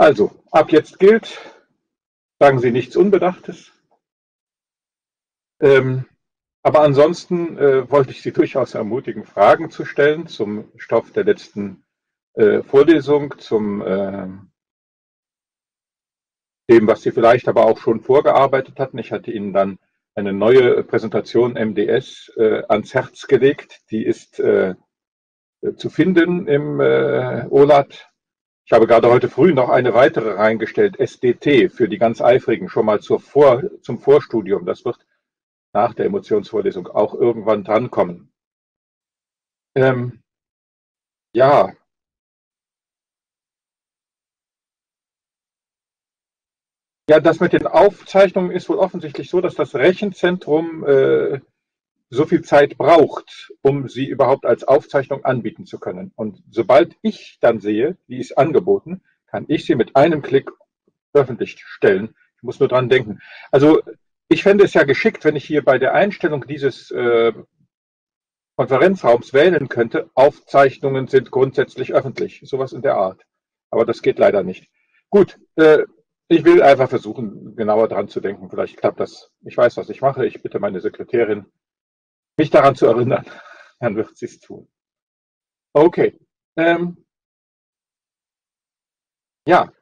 Also, ab jetzt gilt, sagen Sie nichts Unbedachtes. Aber ansonsten wollte ich Sie durchaus ermutigen, Fragen zu stellen zum Stoff der letzten Vorlesung, zum dem, was Sie vielleicht aber auch schon vorgearbeitet hatten. Ich hatte Ihnen dann eine neue Präsentation MDS ans Herz gelegt. Die ist zu finden im OLAT. Ich habe gerade heute früh noch eine weitere reingestellt, SDT, für die ganz Eifrigen, schon mal zum Vorstudium. Das wird nach der Emotionsvorlesung auch irgendwann drankommen. Ja, ja, das mit den Aufzeichnungen ist wohl offensichtlich so, dass das Rechenzentrum so viel Zeit braucht, um sie überhaupt als Aufzeichnung anbieten zu können. Und sobald ich dann sehe, die ist angeboten, kann ich sie mit einem Klick öffentlich stellen. Ich muss nur dran denken. Also ich fände es ja geschickt, wenn ich hier bei der Einstellung dieses Konferenzraums wählen könnte, Aufzeichnungen sind grundsätzlich öffentlich. Sowas in der Art. Aber das geht leider nicht. Gut, ich will einfach versuchen, genauer dran zu denken. Vielleicht klappt das. Ich weiß, was ich mache. Ich bitte meine Sekretärin, mich daran zu erinnern. Dann wird sie es tun. Okay. Ja,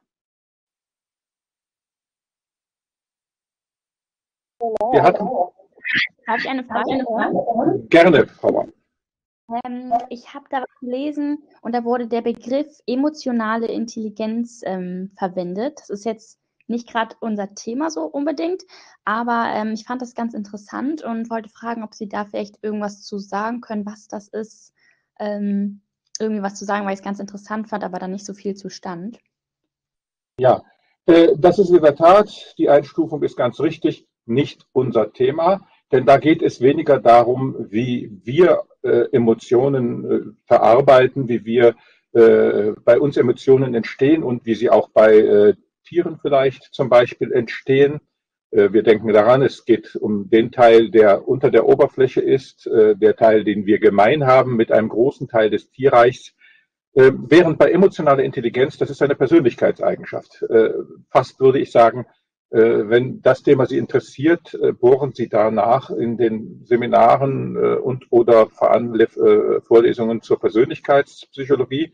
wir hatten Habe ich eine Frage? gerne, Frau Baum. Ich habe da was gelesen und da wurde der Begriff emotionale Intelligenz verwendet. Das ist jetzt nicht gerade unser Thema so unbedingt, aber ich fand das ganz interessant und wollte fragen, ob Sie da vielleicht irgendwas zu sagen können, was das ist. Irgendwie was zu sagen, weil ich es ganz interessant fand, aber da nicht so viel zu stand. Ja, das ist in der Tat, die Einstufung ist ganz richtig, nicht unser Thema, denn da geht es weniger darum, wie wir Emotionen verarbeiten, wie wir bei uns Emotionen entstehen und wie sie auch bei Tieren vielleicht zum Beispiel entstehen. Wir denken daran, es geht um den Teil, der unter der Oberfläche ist, der Teil, den wir gemein haben mit einem großen Teil des Tierreichs. Während bei emotionaler Intelligenz, das ist eine Persönlichkeitseigenschaft. Fast würde ich sagen, wenn das Thema Sie interessiert, bohren Sie danach in den Seminaren und oder Vorlesungen zur Persönlichkeitspsychologie.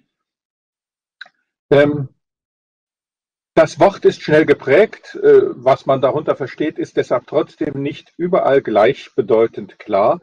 Das Wort ist schnell geprägt. Was man darunter versteht, ist deshalb trotzdem nicht überall gleichbedeutend klar.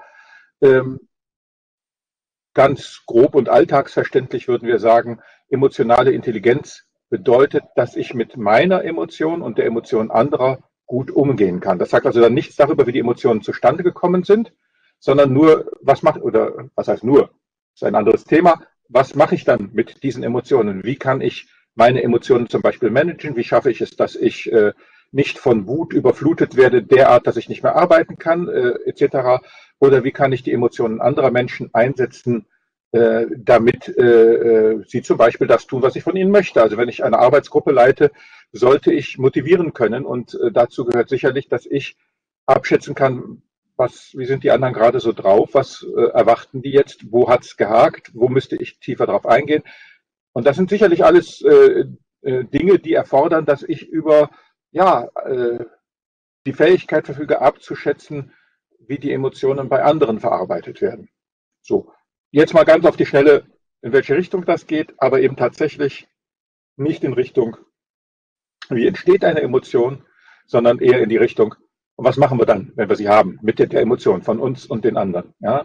Ganz grob und alltagsverständlich würden wir sagen, emotionale Intelligenz bedeutet, dass ich mit meiner Emotion und der Emotion anderer gut umgehen kann. Das sagt also dann nichts darüber, wie die Emotionen zustande gekommen sind, sondern nur, was heißt nur, das ist ein anderes Thema, was mache ich dann mit diesen Emotionen? Wie kann ich meine Emotionen zum Beispiel managen? Wie schaffe ich es, dass ich nicht von Wut überflutet werde, derart, dass ich nicht mehr arbeiten kann, etc. Oder wie kann ich die Emotionen anderer Menschen einsetzen, damit sie zum Beispiel das tun, was ich von ihnen möchte. Also wenn ich eine Arbeitsgruppe leite, sollte ich motivieren können. Und dazu gehört sicherlich, dass ich abschätzen kann, wie sind die anderen gerade so drauf, was erwarten die jetzt, wo hat es gehakt, wo müsste ich tiefer drauf eingehen. Und das sind sicherlich alles Dinge, die erfordern, dass ich über ja, die Fähigkeit verfüge, abzuschätzen, wie die Emotionen bei anderen verarbeitet werden. So, jetzt mal ganz auf die Schnelle, in welche Richtung das geht, aber eben tatsächlich nicht in Richtung, wie entsteht eine Emotion, sondern eher in die Richtung, und was machen wir dann, wenn wir sie haben, mit der Emotion von uns und den anderen. Ja?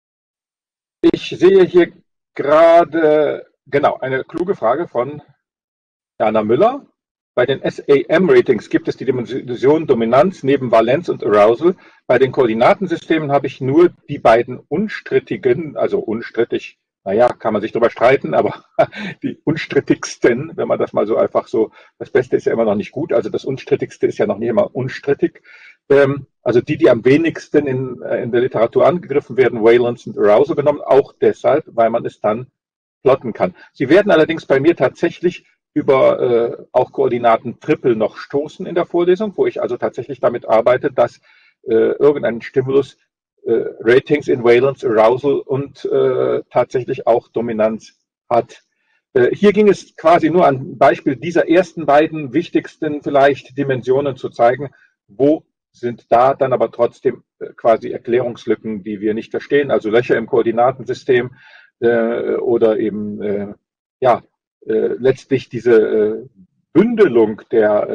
Ich sehe hier gerade, genau, eine kluge Frage von Jana Müller. Bei den SAM-Ratings gibt es die Dimension Dominanz neben Valenz und Arousal. Bei den Koordinatensystemen habe ich nur die beiden unstrittigen, also unstrittig, naja, kann man sich darüber streiten, aber die unstrittigsten, wenn man das mal so einfach so, das Beste ist ja immer noch nicht gut, also das Unstrittigste ist ja noch nicht immer unstrittig. Also die am wenigsten in der Literatur angegriffen werden, Valence und Arousal genommen, auch deshalb, weil man es dann plotten kann. Sie werden allerdings bei mir tatsächlich über auch Koordinaten Triple noch stoßen in der Vorlesung, wo ich also tatsächlich damit arbeite, dass irgendein Stimulus Ratings in Valence, Arousal und tatsächlich auch Dominanz hat. Hier ging es quasi nur an Beispiel dieser ersten beiden wichtigsten vielleicht Dimensionen zu zeigen, wo sind da dann aber trotzdem quasi Erklärungslücken, die wir nicht verstehen, also Löcher im Koordinatensystem oder eben ja letztlich diese Bündelung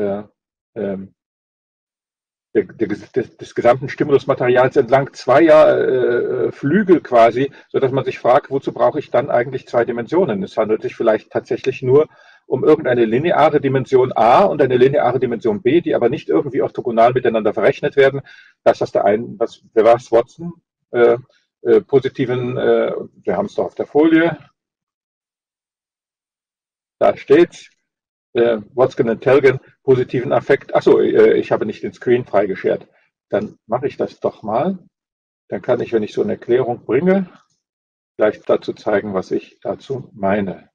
des gesamten Stimulusmaterials entlang zweier Flügel quasi, sodass man sich fragt, wozu brauche ich dann eigentlich zwei Dimensionen? Es handelt sich vielleicht tatsächlich nur um irgendeine lineare Dimension A und eine lineare Dimension B, die aber nicht irgendwie orthogonal miteinander verrechnet werden. Das, was wer war es, Watson, positiven, wir haben es doch auf der Folie, da steht's, Watson und Telgen, positiven Affekt. Achso, ich habe nicht den Screen freigeschert. Dann mache ich das doch mal. Dann kann ich, wenn ich so eine Erklärung bringe, gleich dazu zeigen, was ich dazu meine.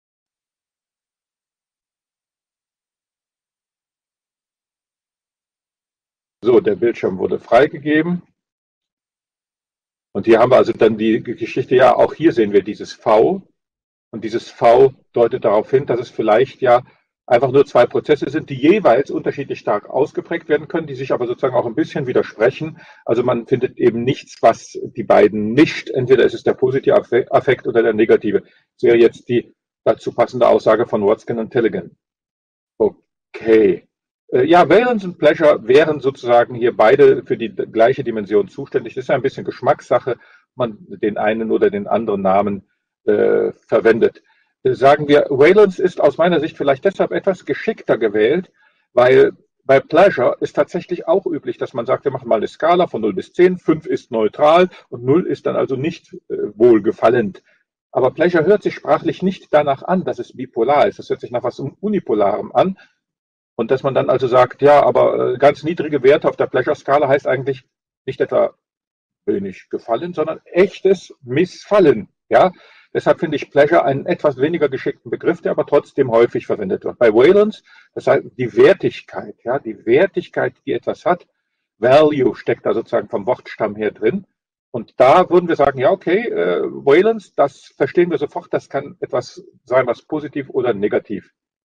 So, der Bildschirm wurde freigegeben. Und hier haben wir also dann die Geschichte, ja, auch hier sehen wir dieses V. Und dieses V deutet darauf hin, dass es vielleicht ja einfach nur zwei Prozesse sind, die jeweils unterschiedlich stark ausgeprägt werden können, die sich aber sozusagen auch ein bisschen widersprechen. Also man findet eben nichts, was die beiden mischt. Entweder ist es der positive Affekt oder der negative. Das wäre jetzt die dazu passende Aussage von Watson und Tellegen. Okay. Ja, Valence und Pleasure wären sozusagen hier beide für die gleiche Dimension zuständig. Das ist ein bisschen Geschmackssache, ob man den einen oder den anderen Namen verwendet. Sagen wir, Valence ist aus meiner Sicht vielleicht deshalb etwas geschickter gewählt, weil bei Pleasure ist tatsächlich auch üblich, dass man sagt, wir machen mal eine Skala von 0 bis 10, 5 ist neutral und 0 ist dann also nicht wohlgefallend. Aber Pleasure hört sich sprachlich nicht danach an, dass es bipolar ist. Das hört sich nach was Unipolarem an. Und dass man dann also sagt, ja, aber ganz niedrige Werte auf der Pleasure-Skala heißt eigentlich nicht etwa wenig gefallen, sondern echtes Missfallen. Ja, deshalb finde ich Pleasure einen etwas weniger geschickten Begriff, der aber trotzdem häufig verwendet wird. Bei Valence, das heißt die Wertigkeit, ja, die Wertigkeit, die etwas hat, Value steckt da sozusagen vom Wortstamm her drin. Und da würden wir sagen, ja, okay, Valence, das verstehen wir sofort, das kann etwas sein, was positiv oder negativ.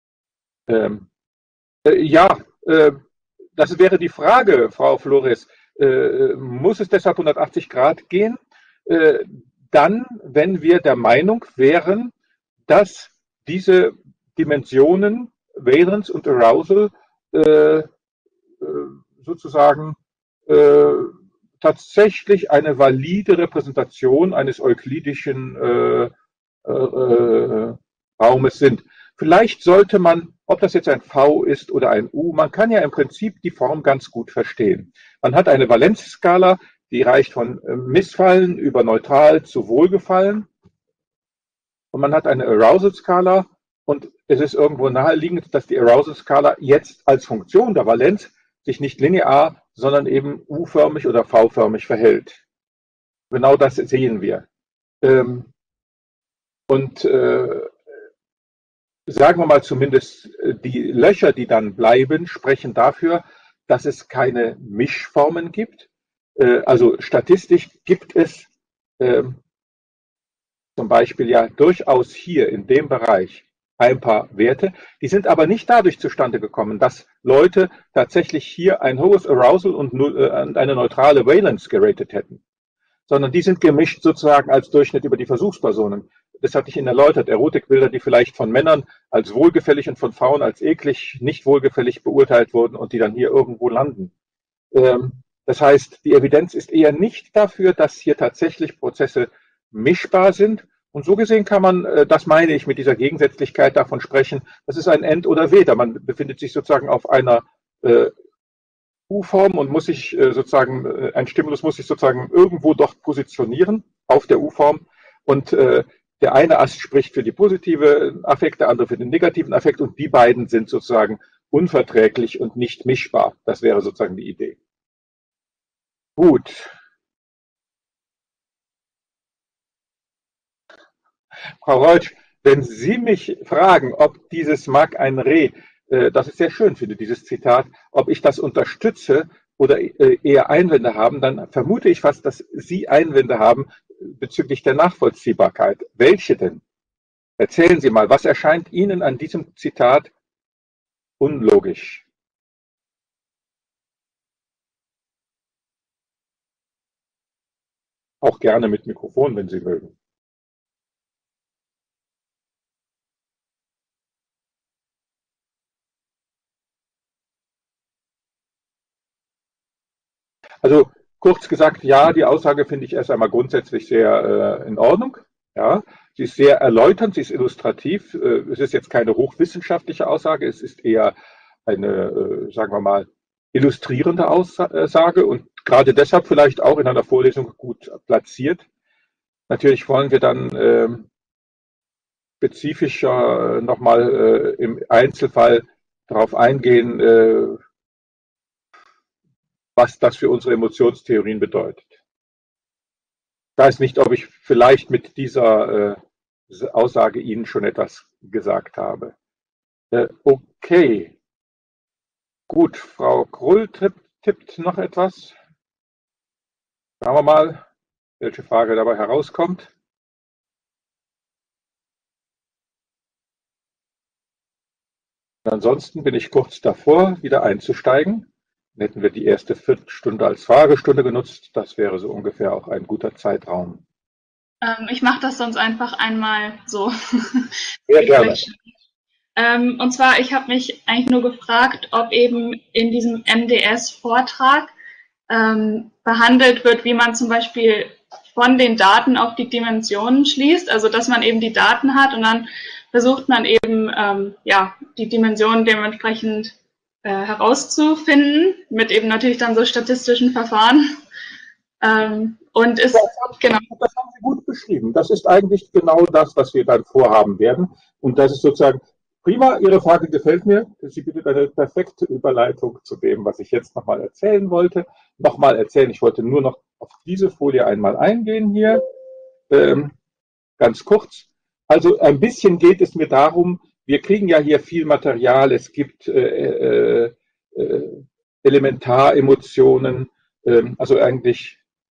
Ja, das wäre die Frage, Frau Flores. Muss es deshalb 180 Grad gehen? Dann, wenn wir der Meinung wären, dass diese Dimensionen Valence und Arousal sozusagen tatsächlich eine valide Repräsentation eines euklidischen Raumes sind. Vielleicht sollte man, ob das jetzt ein V ist oder ein U, man kann ja im Prinzip die Form ganz gut verstehen. Man hat eine Valenzskala, die reicht von Missfallen über neutral zu Wohlgefallen. Und man hat eine Arousal-Skala und es ist irgendwo naheliegend, dass die Arousal-Skala jetzt als Funktion der Valenz sich nicht linear, sondern eben U-förmig oder V-förmig verhält. Genau das sehen wir. Sagen wir mal zumindest, die Löcher, die dann bleiben, sprechen dafür, dass es keine Mischformen gibt. Also statistisch gibt es zum Beispiel ja durchaus hier in dem Bereich ein paar Werte, die sind aber nicht dadurch zustande gekommen, dass Leute tatsächlich hier ein hohes Arousal und eine neutrale Valence geratet hätten, sondern die sind gemischt sozusagen als Durchschnitt über die Versuchspersonen. Das hatte ich Ihnen erläutert, Erotikbilder, die vielleicht von Männern als wohlgefällig und von Frauen als eklig, nicht wohlgefällig beurteilt wurden und die dann hier irgendwo landen. Das heißt, die Evidenz ist eher nicht dafür, dass hier tatsächlich Prozesse mischbar sind. Und so gesehen kann man, das meine ich mit dieser Gegensätzlichkeit davon sprechen, das ist ein End oder Weder. Man befindet sich sozusagen auf einer U-Form und muss sich sozusagen, ein Stimulus muss sich sozusagen irgendwo dort positionieren auf der U-Form und der eine Ast spricht für die positive Affekt, der andere für den negativen Affekt und die beiden sind sozusagen unverträglich und nicht mischbar. Das wäre sozusagen die Idee. Gut. Frau Reutsch, wenn Sie mich fragen, ob dieses Mag ein Reh, das ich sehr schön finde, dieses Zitat, ob ich das unterstütze oder eher Einwände haben, dann vermute ich fast, dass Sie Einwände haben bezüglich der Nachvollziehbarkeit. Welche denn? Erzählen Sie mal, was erscheint Ihnen an diesem Zitat unlogisch? Auch gerne mit Mikrofon, wenn Sie mögen. Also kurz gesagt, ja, die Aussage finde ich erst einmal grundsätzlich sehr in Ordnung. Ja, sie ist sehr erläuternd, sie ist illustrativ. Es ist jetzt keine hochwissenschaftliche Aussage, es ist eher eine, sagen wir mal, illustrierende Aussage und gerade deshalb vielleicht auch in einer Vorlesung gut platziert. Natürlich wollen wir dann spezifischer nochmal im Einzelfall darauf eingehen, was das für unsere Emotionstheorien bedeutet. Ich weiß nicht, ob ich vielleicht mit dieser Aussage Ihnen schon etwas gesagt habe. Okay, gut, Frau Krull tippt noch etwas. Schauen wir mal, welche Frage dabei herauskommt. Ansonsten bin ich kurz davor, wieder einzusteigen. Dann hätten wir die erste Viertelstunde als Fragestunde genutzt. Das wäre so ungefähr auch ein guter Zeitraum. Ich mache das sonst einfach einmal so. Sehr gerne. Und zwar, ich habe mich eigentlich nur gefragt, ob eben in diesem MDS-Vortrag behandelt wird, wie man zum Beispiel von den Daten auf die Dimensionen schließt, also dass man eben die Daten hat und dann versucht man eben ja, die Dimensionen dementsprechend herauszufinden, mit eben natürlich dann so statistischen Verfahren. Und ist, genau. Das haben Sie gut beschrieben. Das ist eigentlich genau das, was wir dann vorhaben werden. Und das ist sozusagen prima. Ihre Frage gefällt mir. Sie bietet eine perfekte Überleitung zu dem, was ich jetzt nochmal erzählen wollte. Nochmal erzählen. Ich wollte nur noch auf diese Folie einmal eingehen hier. Ganz kurz. Also ein bisschen geht es mir darum, wir kriegen ja hier viel Material. Es gibt Elementaremotionen, also eigentlich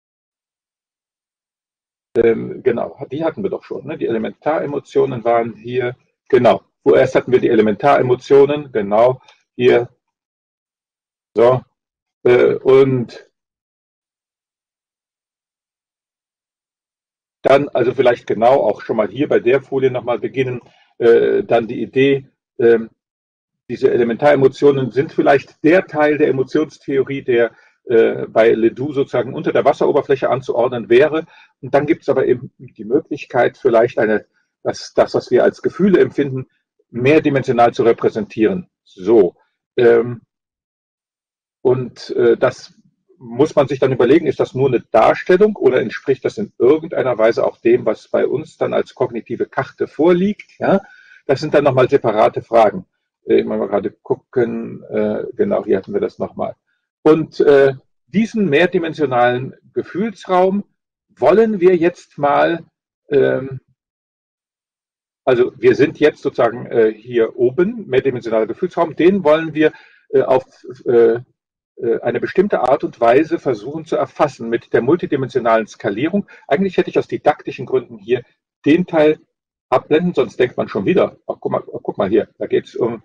genau, die hatten wir doch schon. Ne? Die Elementaremotionen waren hier, genau. Vorerst hatten wir die Elementaremotionen, genau, hier. So. Und dann, also vielleicht genau auch schon mal hier bei der Folie nochmal beginnen, dann die Idee, diese Elementaremotionen sind vielleicht der Teil der Emotionstheorie, der bei Ledoux sozusagen unter der Wasseroberfläche anzuordnen wäre. Und dann gibt es aber eben die Möglichkeit, vielleicht das, was wir als Gefühle empfinden, mehrdimensional zu repräsentieren. So. Und das muss man sich dann überlegen, ist das nur eine Darstellung oder entspricht das in irgendeiner Weise auch dem, was bei uns dann als kognitive Karte vorliegt? Ja? Das sind dann nochmal separate Fragen. Ich mal gerade gucken, genau, hier hatten wir das nochmal. Und diesen mehrdimensionalen Gefühlsraum wollen wir jetzt mal, also wir sind jetzt sozusagen hier oben, mehrdimensionaler Gefühlsraum, den wollen wir auf eine bestimmte Art und Weise versuchen zu erfassen mit der multidimensionalen Skalierung. Eigentlich hätte ich aus didaktischen Gründen hier den Teil abblenden, sonst denkt man schon wieder, ach, guck mal hier, da geht es um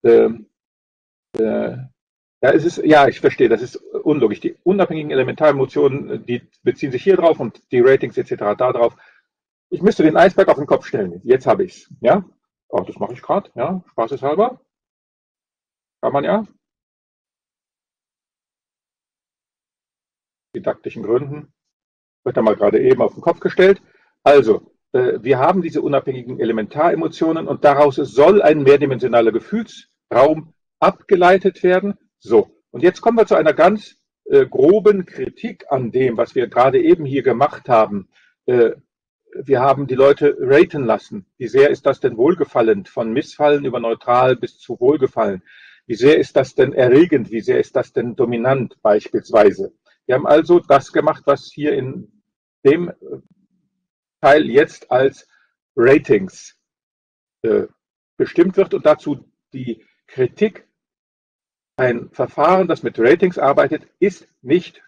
ja, ja, ich verstehe, das ist unlogisch. Die unabhängigen Elementaremotionen, die beziehen sich hier drauf und die Ratings etc. da drauf. Ich müsste den Eisberg auf den Kopf stellen. Jetzt habe ich es. Ja? Oh, das mache ich gerade. Ja? Spaßeshalber. Kann man ja. Didaktischen Gründen. Wird da mal gerade eben auf den Kopf gestellt. Also, wir haben diese unabhängigen Elementaremotionen und daraus soll ein mehrdimensionaler Gefühlsraum abgeleitet werden. So, und jetzt kommen wir zu einer ganz groben Kritik an dem, was wir gerade eben hier gemacht haben. Wir haben die Leute raten lassen. Wie sehr ist das denn wohlgefallend? Von Missfallen über neutral bis zu Wohlgefallen. Wie sehr ist das denn erregend? Wie sehr ist das denn dominant beispielsweise? Wir haben also das gemacht, was hier in dem Teil jetzt als Ratings bestimmt wird und dazu die Kritik. Ein Verfahren, das mit Ratings arbeitet, ist nicht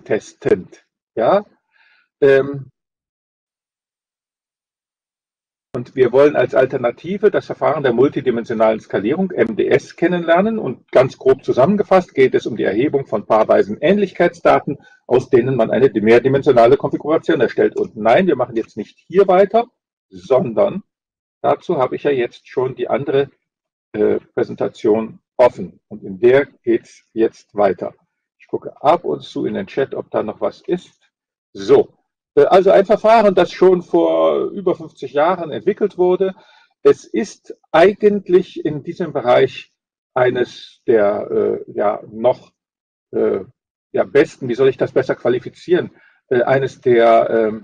hypothesentestend. Ja? Und Und wir wollen als Alternative das Verfahren der multidimensionalen Skalierung, MDS, kennenlernen. Und ganz grob zusammengefasst geht es um die Erhebung von paarweisen Ähnlichkeitsdaten, aus denen man eine mehrdimensionale Konfiguration erstellt. Und nein, wir machen jetzt nicht hier weiter, sondern dazu habe ich ja jetzt schon die andere Präsentation offen. Und in der geht es jetzt weiter. Ich gucke ab und zu in den Chat, ob da noch was ist. So. Also ein Verfahren, das schon vor über 50 Jahren entwickelt wurde. Es ist eigentlich in diesem Bereich eines der besten, wie soll ich das besser qualifizieren, eines der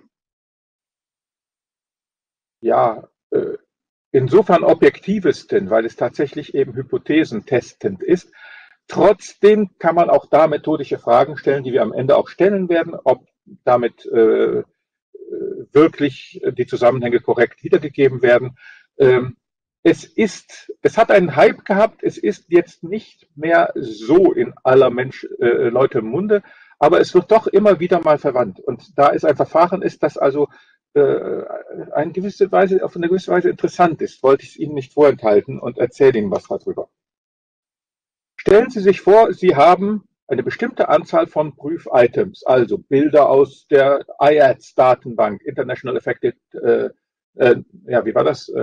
insofern objektivesten, weil es tatsächlich eben hypothesentestend ist. Trotzdem kann man auch da methodische Fragen stellen, die wir am Ende auch stellen werden, ob damit wirklich die Zusammenhänge korrekt wiedergegeben werden. Es hat einen Hype gehabt, es ist jetzt nicht mehr so in aller Leute Munde, aber es wird doch immer wieder mal verwandt. Und da es ein Verfahren ist, das also auf eine gewisse Weise interessant ist, wollte ich es Ihnen nicht vorenthalten und erzähle Ihnen was darüber. Stellen Sie sich vor, Sie haben eine bestimmte Anzahl von Prüf-Items, also Bilder aus der IATS-Datenbank, International Affected, wie war das?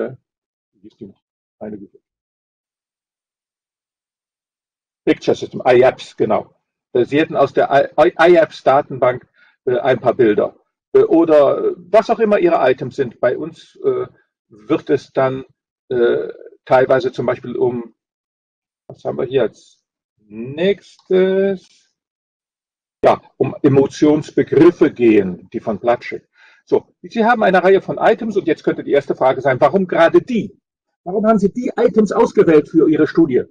Picture System, IAPS, genau. Sie hätten aus der IAPS-Datenbank ein paar Bilder. Oder was auch immer Ihre Items sind. Bei uns wird es dann teilweise zum Beispiel was haben wir hier als nächstes? Ja, um Emotionsbegriffe gehen, die von Platschek. So, Sie haben eine Reihe von Items und jetzt könnte die erste Frage sein, warum gerade die? Warum haben Sie die Items ausgewählt für Ihre Studie?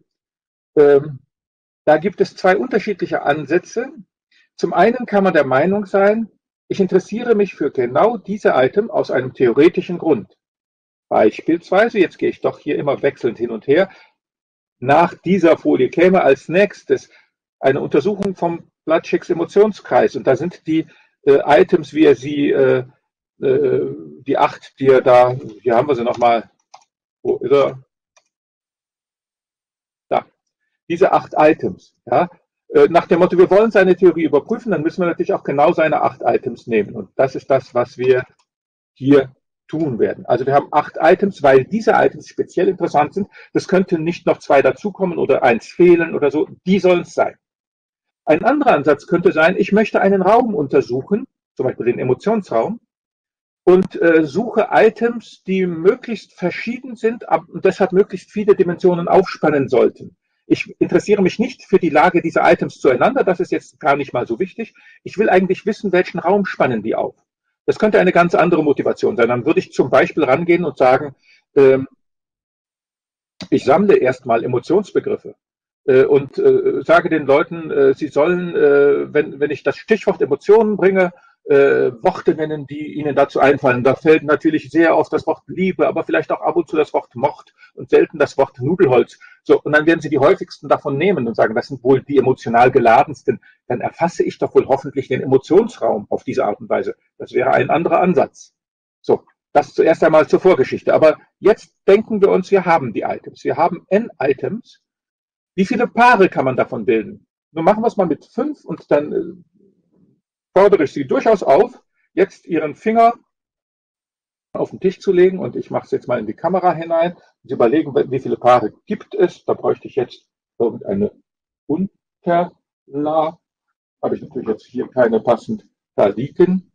Da gibt es zwei unterschiedliche Ansätze. Zum einen kann man der Meinung sein, ich interessiere mich für genau diese Item aus einem theoretischen Grund. Beispielsweise, jetzt gehe ich doch hier immer wechselnd hin und her, nach dieser Folie käme als nächstes eine Untersuchung vom Platscheks Emotionskreis. Und da sind die Items, wie er sie, die 8, die er da, hier haben wir sie nochmal, wo ist er? Da, diese 8 Items. Ja? Nach dem Motto, wir wollen seine Theorie überprüfen, dann müssen wir natürlich auch genau seine 8 Items nehmen. Und das ist das, was wir hier tun werden. Also wir haben 8 Items, weil diese Items speziell interessant sind. Das könnten nicht noch 2 dazukommen oder 1 fehlen oder so. Die sollen es sein. Ein anderer Ansatz könnte sein, ich möchte einen Raum untersuchen, zum Beispiel den Emotionsraum, und suche Items, die möglichst verschieden sind und deshalb möglichst viele Dimensionen aufspannen sollten. Ich interessiere mich nicht für die Lage dieser Items zueinander, das ist jetzt gar nicht mal so wichtig. Ich will eigentlich wissen, welchen Raum spannen die auf. Das könnte eine ganz andere Motivation sein. Dann würde ich zum Beispiel rangehen und sagen, ich sammle erstmal Emotionsbegriffe und sage den Leuten, sie sollen, wenn ich das Stichwort Emotionen bringe, Worte nennen, die ihnen dazu einfallen. Da fällt natürlich sehr oft das Wort Liebe, aber vielleicht auch ab und zu das Wort Mord und selten das Wort Nudelholz. So, und dann werden sie die häufigsten davon nehmen und sagen, das sind wohl die emotional geladensten. Dann erfasse ich doch wohl hoffentlich den Emotionsraum auf diese Art und Weise. Das wäre ein anderer Ansatz. So, das zuerst einmal zur Vorgeschichte. Aber jetzt denken wir uns, wir haben die Items. Wir haben n Items. Wie viele Paare kann man davon bilden? Nun machen wir es mal mit 5 und dann fordere ich Sie durchaus auf, jetzt Ihren Finger auf den Tisch zu legen und ich mache es jetzt mal in die Kamera hinein. Sie überlegen, wie viele Paare gibt es. Da bräuchte ich jetzt irgendeine Unterlage. Habe ich natürlich jetzt hier keine passend da liegen.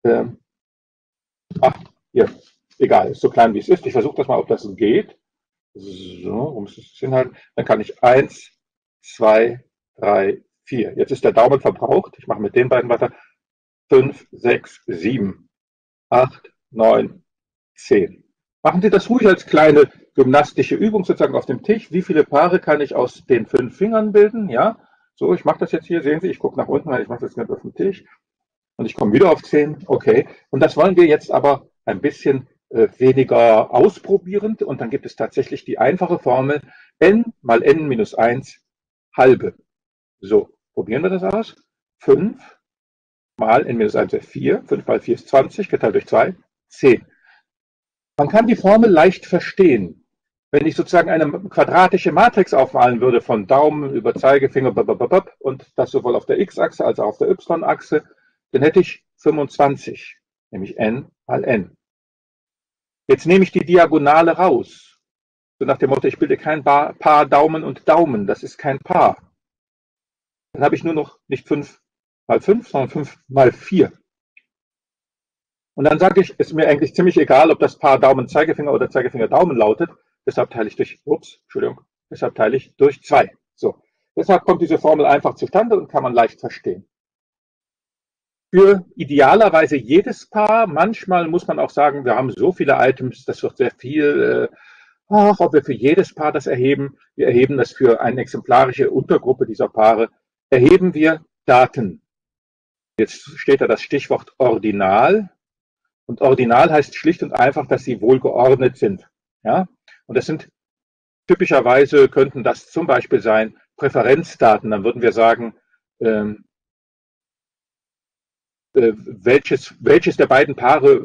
Hier, egal, ist so klein wie es ist. Ich versuche das mal, ob das geht. So, wo muss es hinhalten? Dann kann ich 1, 2, 3, 4. Jetzt ist der Daumen verbraucht. Ich mache mit den beiden weiter. 5, 6, 7, 8, 9, 10. Machen Sie das ruhig als kleine gymnastische Übung sozusagen auf dem Tisch. Wie viele Paare kann ich aus den 5 Fingern bilden? Ja, so, ich mache das jetzt hier. Sehen Sie, ich gucke nach unten, ich mache das nicht auf dem Tisch. Und ich komme wieder auf 10. Okay. Und das wollen wir jetzt aber ein bisschen weniger ausprobierend. Und dann gibt es tatsächlich die einfache Formel n mal n minus 1 halbe. So, probieren wir das aus. 5 mal n minus 1 wäre 4. 5 mal 4 ist 20, geteilt durch 2, 10. Man kann die Formel leicht verstehen. Wenn ich sozusagen eine quadratische Matrix aufmalen würde von Daumen über Zeigefinger und das sowohl auf der X-Achse als auch auf der Y-Achse, dann hätte ich 25, nämlich n mal n. Jetzt nehme ich die Diagonale raus. So nach dem Motto, ich bilde kein Paar Daumen und Daumen, das ist kein Paar. Dann habe ich nur noch nicht 5 mal 5, sondern 5 mal 4. Und dann sage ich, ist mir eigentlich ziemlich egal, ob das Paar Daumen-Zeigefinger oder Zeigefinger-Daumen lautet. Deshalb teile ich durch 2. So. Deshalb kommt diese Formel einfach zustande und kann man leicht verstehen. Für idealerweise jedes Paar, manchmal muss man auch sagen, wir haben so viele Items, das wird sehr viel, ob wir für jedes Paar das erheben. Wir erheben das für eine exemplarische Untergruppe dieser Paare, erheben wir Daten. Jetzt steht da das Stichwort Ordinal. Und Ordinal heißt schlicht und einfach, dass sie wohlgeordnet sind. Ja? Und das sind typischerweise, könnten das zum Beispiel sein, Präferenzdaten. Dann würden wir sagen, welches der beiden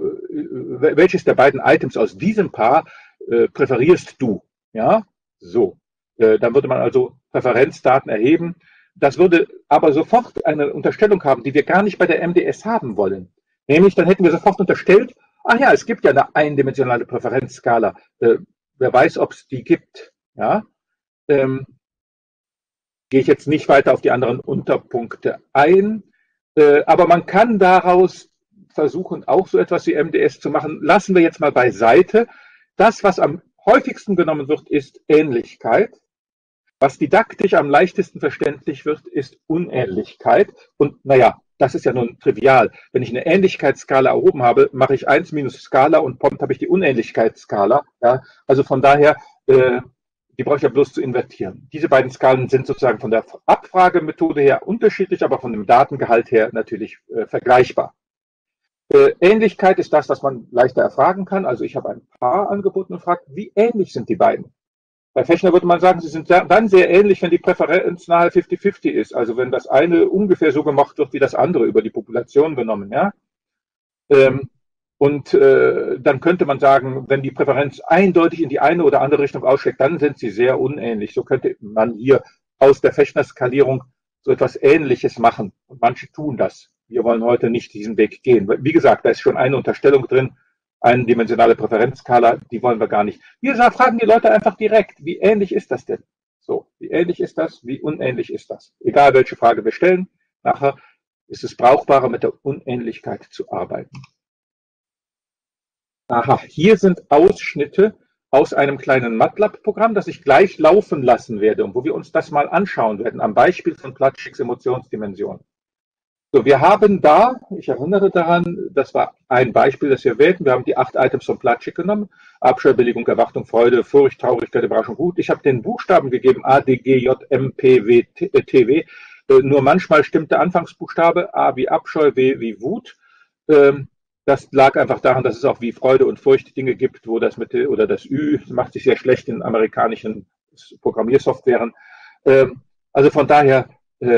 Items aus diesem Paar präferierst du? Ja, so. Dann würde man also Präferenzdaten erheben. Das würde aber sofort eine Unterstellung haben, die wir gar nicht bei der MDS haben wollen. Nämlich, dann hätten wir sofort unterstellt, ach ja, es gibt ja eine eindimensionale Präferenzskala. Wer weiß, ob es die gibt. Ja? Gehe ich jetzt nicht weiter auf die anderen Unterpunkte ein. Aber man kann daraus versuchen, auch so etwas wie MDS zu machen. Lassen wir jetzt mal beiseite. Das, was am häufigsten genommen wird, ist Ähnlichkeit. Was didaktisch am leichtesten verständlich wird, ist Unähnlichkeit. Und naja, das ist ja nun trivial. Wenn ich eine Ähnlichkeitsskala erhoben habe, mache ich 1 minus Skala und prompt habe ich die Unähnlichkeitsskala. Ja? Also von daher, die brauche ich ja bloß zu invertieren. Diese beiden Skalen sind sozusagen von der Abfragemethode her unterschiedlich, aber von dem Datengehalt her natürlich vergleichbar. Ähnlichkeit ist das, was man leichter erfragen kann. Also ich habe ein Paar angeboten und frage, wie ähnlich sind die beiden? Bei Fechner würde man sagen, sie sind dann sehr ähnlich, wenn die Präferenz nahe 50-50 ist. Also wenn das eine ungefähr so gemacht wird wie das andere, über die Population genommen. Ja? Dann könnte man sagen, wenn die Präferenz eindeutig in die eine oder andere Richtung ausschlägt, dann sind sie sehr unähnlich. So könnte man hier aus der Fechner-Skalierung so etwas Ähnliches machen. Und manche tun das. Wir wollen heute nicht diesen Weg gehen. Wie gesagt, da ist schon eine Unterstellung drin, eindimensionale Präferenzskala, die wollen wir gar nicht. Wir fragen die Leute einfach direkt, wie ähnlich ist das denn? So, wie ähnlich ist das? Wie unähnlich ist das? Egal welche Frage wir stellen, nachher ist es brauchbarer, mit der Unähnlichkeit zu arbeiten. Aha, hier sind Ausschnitte aus einem kleinen MATLAB-Programm, das ich gleich laufen lassen werde und wo wir uns das mal anschauen werden, am Beispiel von Platschiks Emotionsdimension. So, wir haben da, ich erinnere daran, das war ein Beispiel, das wir wählten. Wir haben die 8 Items von Platschik genommen. Abscheu, Billigung, Erwartung, Freude, Furcht, Traurigkeit, Überraschung, Wut. Ich habe den Buchstaben gegeben, A, D, G, J, M, P, W, T, W. Nur manchmal stimmt der Anfangsbuchstabe, A wie Abscheu, W wie Wut. Das lag einfach daran, dass es auch wie Freude und Furcht Dinge gibt, wo das mit oder das Ü macht sich sehr schlecht in amerikanischen Programmiersoftwaren. Also von daher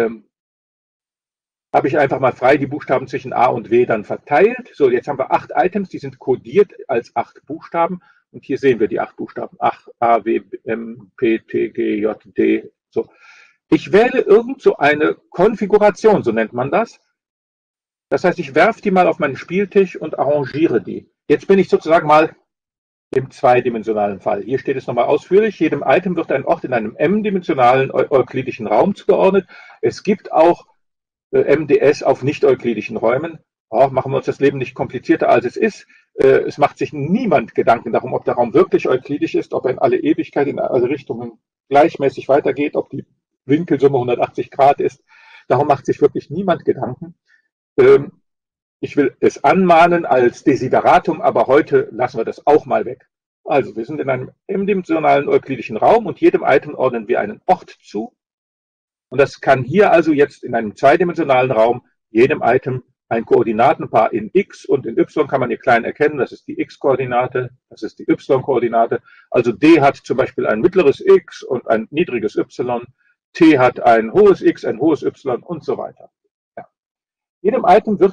habe ich einfach mal frei die Buchstaben zwischen A und W dann verteilt. So, jetzt haben wir 8 Items, die sind kodiert als 8 Buchstaben. Und hier sehen wir die 8 Buchstaben. A, W, M, P, T, G, J, D. So. Ich wähle irgend so eine Konfiguration, so nennt man das. Das heißt, ich werfe die mal auf meinen Spieltisch und arrangiere die. Jetzt bin ich sozusagen mal im zweidimensionalen Fall. Hier steht es nochmal ausführlich. Jedem Item wird ein Ort in einem m-dimensionalen euklidischen Raum zugeordnet. Es gibt auch MDS auf nicht-euklidischen Räumen. Machen wir uns das Leben nicht komplizierter, als es ist. Es macht sich niemand Gedanken darum, ob der Raum wirklich euklidisch ist, ob er in alle Ewigkeit, in alle Richtungen gleichmäßig weitergeht, ob die Winkelsumme 180 Grad ist. Darum macht sich wirklich niemand Gedanken. Ich will es anmahnen als Desideratum, aber heute lassen wir das auch mal weg. Also, wir sind in einem m-dimensionalen euklidischen Raum und jedem Item ordnen wir einen Ort zu. Und das kann hier also jetzt in einem zweidimensionalen Raum jedem Item ein Koordinatenpaar in x und in y kann man hier klein erkennen. Das ist die x-Koordinate, das ist die y-Koordinate. Also D hat zum Beispiel ein mittleres x und ein niedriges y. T hat ein hohes x, ein hohes y und so weiter. Ja. Jedem Item wird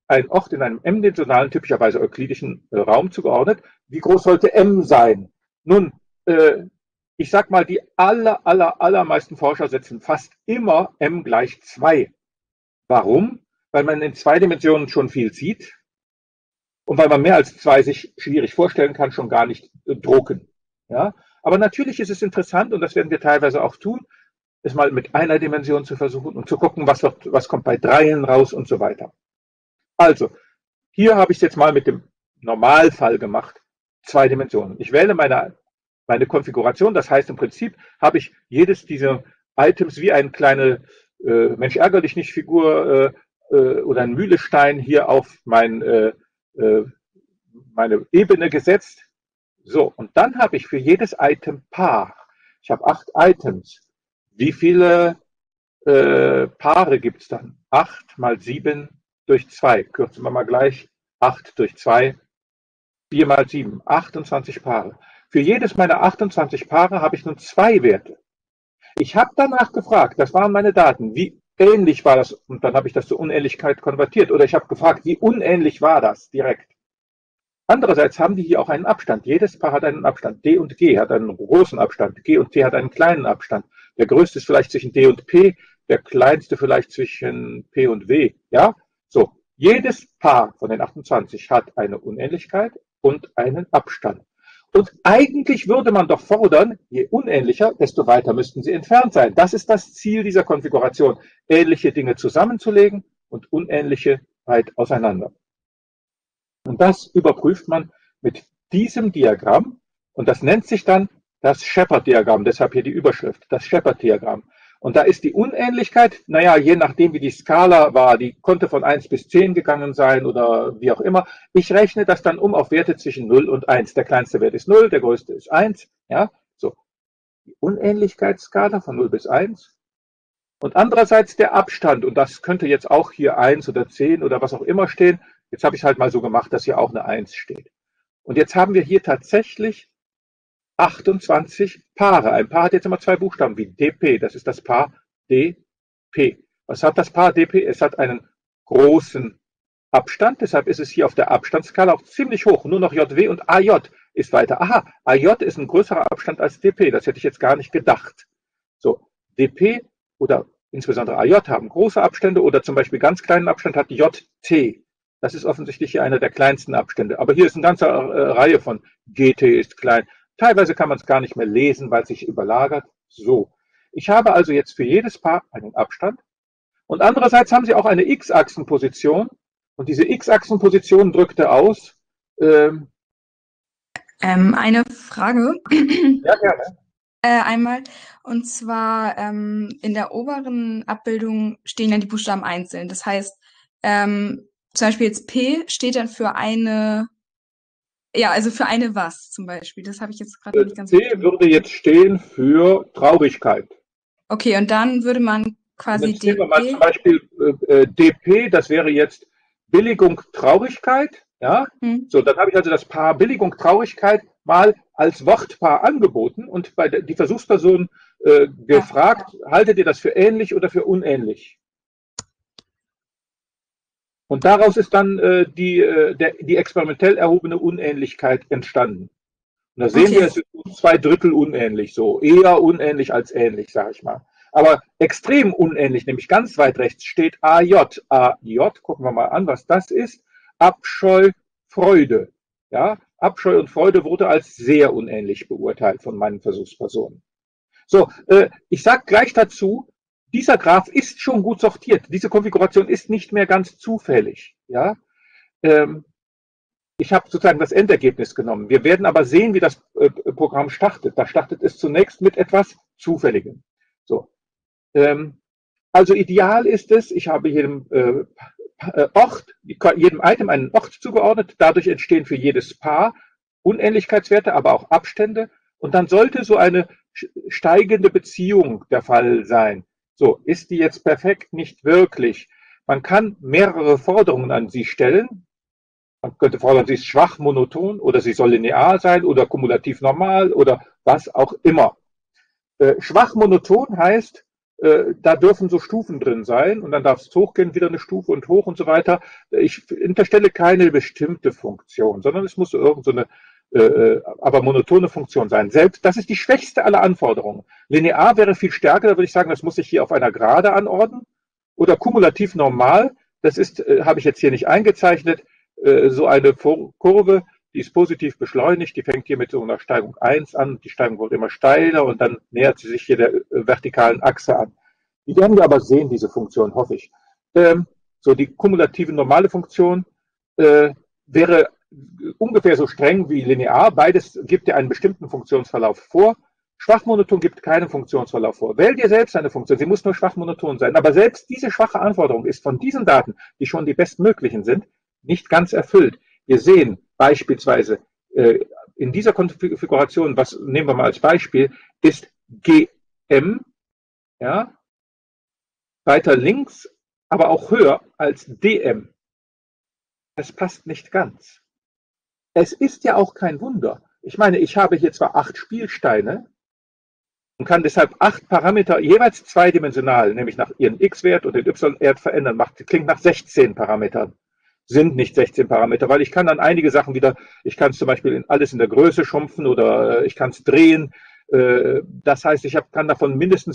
ein Ort in einem m-dimensionalen, typischerweise euklidischen Raum zugeordnet. Wie groß sollte m sein? Nun, ich sag mal, die allermeisten Forscher setzen fast immer m gleich 2. Warum? Weil man in 2 Dimensionen schon viel sieht und weil man mehr als 2 sich schwierig vorstellen kann, schon gar nicht drucken. Ja? Aber natürlich ist es interessant, und das werden wir teilweise auch tun, es mal mit einer Dimension zu versuchen und zu gucken, was kommt bei 3 raus und so weiter. Also, hier habe ich es jetzt mal mit dem Normalfall gemacht, 2 Dimensionen. Ich wähle meine Konfiguration, das heißt im Prinzip habe ich jedes dieser Items wie eine kleine Mensch ärger dich nicht Figur oder ein Mühlestein hier auf meine Ebene gesetzt. So, und dann habe ich für jedes Item Paar. Ich habe 8 Items. Wie viele Paare gibt es dann? 8 mal 7 durch 2. Kürzen wir mal gleich. 8 durch 2. 4 mal 7. 28 Paare. Für jedes meiner 28 Paare habe ich nun 2 Werte. Ich habe danach gefragt, das waren meine Daten, wie ähnlich war das? Und dann habe ich das zur Unähnlichkeit konvertiert. Oder ich habe gefragt, wie unähnlich war das direkt? Andererseits haben die hier auch einen Abstand. Jedes Paar hat einen Abstand. D und G hat einen großen Abstand. G und T hat einen kleinen Abstand. Der größte ist vielleicht zwischen D und P, der kleinste vielleicht zwischen P und W. Ja? So, jedes Paar von den 28 hat eine Unähnlichkeit und einen Abstand. Und eigentlich würde man doch fordern, je unähnlicher, desto weiter müssten sie entfernt sein. Das ist das Ziel dieser Konfiguration, ähnliche Dinge zusammenzulegen und unähnliche weit auseinander. Und das überprüft man mit diesem Diagramm und das nennt sich dann das Shepard-Diagramm, deshalb hier die Überschrift, das Shepard-Diagramm. Und da ist die Unähnlichkeit, naja, je nachdem wie die Skala war, die konnte von 1 bis 10 gegangen sein oder wie auch immer. Ich rechne das dann um auf Werte zwischen 0 und 1. Der kleinste Wert ist 0, der größte ist 1. Ja, so. Die Unähnlichkeitsskala von 0 bis 1. Und andererseits der Abstand, und das könnte jetzt auch hier 1 oder 10 oder was auch immer stehen. Jetzt habe ich es halt mal so gemacht, dass hier auch eine 1 steht. Und jetzt haben wir hier tatsächlich 28 Paare. Ein Paar hat jetzt immer 2 Buchstaben wie DP. Das ist das Paar DP. Was hat das Paar DP? Es hat einen großen Abstand. Deshalb ist es hier auf der Abstandsskala auch ziemlich hoch. Nur noch JW und AJ ist weiter. Aha, AJ ist ein größerer Abstand als DP. Das hätte ich jetzt gar nicht gedacht. So, DP oder insbesondere AJ haben große Abstände oder zum Beispiel ganz kleinen Abstand hat JT. Das ist offensichtlich hier einer der kleinsten Abstände. Aber hier ist eine ganze Reihe von GT ist klein. Teilweise kann man es gar nicht mehr lesen, weil es sich überlagert. So, ich habe also jetzt für jedes Paar einen Abstand. Und andererseits haben Sie auch eine X-Achsenposition. Und diese X-Achsenposition drückte aus. Eine Frage. Ja, gerne. Einmal, und zwar in der oberen Abbildung stehen ja die Buchstaben einzeln. Das heißt, zum Beispiel jetzt P steht dann für eine, ja, also für eine was zum Beispiel. Das habe ich jetzt gerade nicht ganz P verstanden. würde jetzt stehen für Traurigkeit. Okay, und dann würde man quasi Jetzt nehmen wir mal zum DP. Beispiel DP, das wäre jetzt Billigung Traurigkeit. Ja? So, dann habe ich also das Paar Billigung Traurigkeit mal als Wortpaar angeboten und bei die Versuchsperson gefragt, haltet ihr das für ähnlich oder für unähnlich? Und daraus ist dann die experimentell erhobene Unähnlichkeit entstanden. Und da sehen wir, es ist 2/3 unähnlich, so eher unähnlich als ähnlich, sage ich mal. Aber extrem unähnlich, nämlich ganz weit rechts steht AJ. AJ, gucken wir mal an, was das ist. Abscheu, Freude. Ja, Abscheu und Freude wurde als sehr unähnlich beurteilt von meinen Versuchspersonen. So, ich sage gleich dazu, dieser Graph ist schon gut sortiert. Diese Konfiguration ist nicht mehr ganz zufällig. Ja, ich habe sozusagen das Endergebnis genommen. Wir werden aber sehen, wie das Programm startet. Da startet es zunächst mit etwas Zufälligem. So, also ideal ist es, ich habe jedem Ort, jedem Item einen Ort zugeordnet. Dadurch entstehen für jedes Paar Unähnlichkeitswerte, aber auch Abstände. Und dann sollte so eine steigende Beziehung der Fall sein. So, ist die jetzt perfekt? Nicht wirklich. Man kann mehrere Forderungen an sie stellen. Man könnte fordern, sie ist schwach monoton oder sie soll linear sein oder kumulativ normal oder was auch immer. Schwach monoton heißt, Da dürfen so Stufen drin sein und dann darf es hochgehen, wieder eine Stufe und hoch und so weiter. Ich unterstelle keine bestimmte Funktion, sondern es muss irgend so eine aber monotone Funktion sein. Selbst das ist die schwächste aller Anforderungen. Linear wäre viel stärker, da würde ich sagen, das muss sich hier auf einer Gerade anordnen. Oder kumulativ normal, das ist, habe ich jetzt hier nicht eingezeichnet, so eine Kurve, die ist positiv beschleunigt, die fängt hier mit so einer Steigung 1 an, die Steigung wird immer steiler und dann nähert sie sich hier der vertikalen Achse an. Die werden wir aber sehen, diese Funktion, hoffe ich. So die kumulative normale Funktion wäre ungefähr so streng wie linear. Beides gibt dir einen bestimmten Funktionsverlauf vor. Schwachmonoton gibt keinen Funktionsverlauf vor. Wähl dir selbst eine Funktion. Sie muss nur schwachmonoton sein. Aber selbst diese schwache Anforderung ist von diesen Daten, die schon die bestmöglichen sind, nicht ganz erfüllt. Wir sehen beispielsweise in dieser Konfiguration, was nehmen wir mal als Beispiel, ist GM, ja, weiter links, aber auch höher als DM. Das passt nicht ganz. Es ist ja auch kein Wunder. Ich meine, ich habe hier zwar 8 Spielsteine und kann deshalb 8 Parameter jeweils zweidimensional, nämlich nach ihren x-Wert und den y-Wert verändern. Klingt nach 16 Parametern. Sind nicht 16 Parameter, weil ich kann dann einige Sachen wieder, ich kann es zum Beispiel alles in der Größe schrumpfen oder ich kann es drehen. Das heißt, ich kann davon mindestens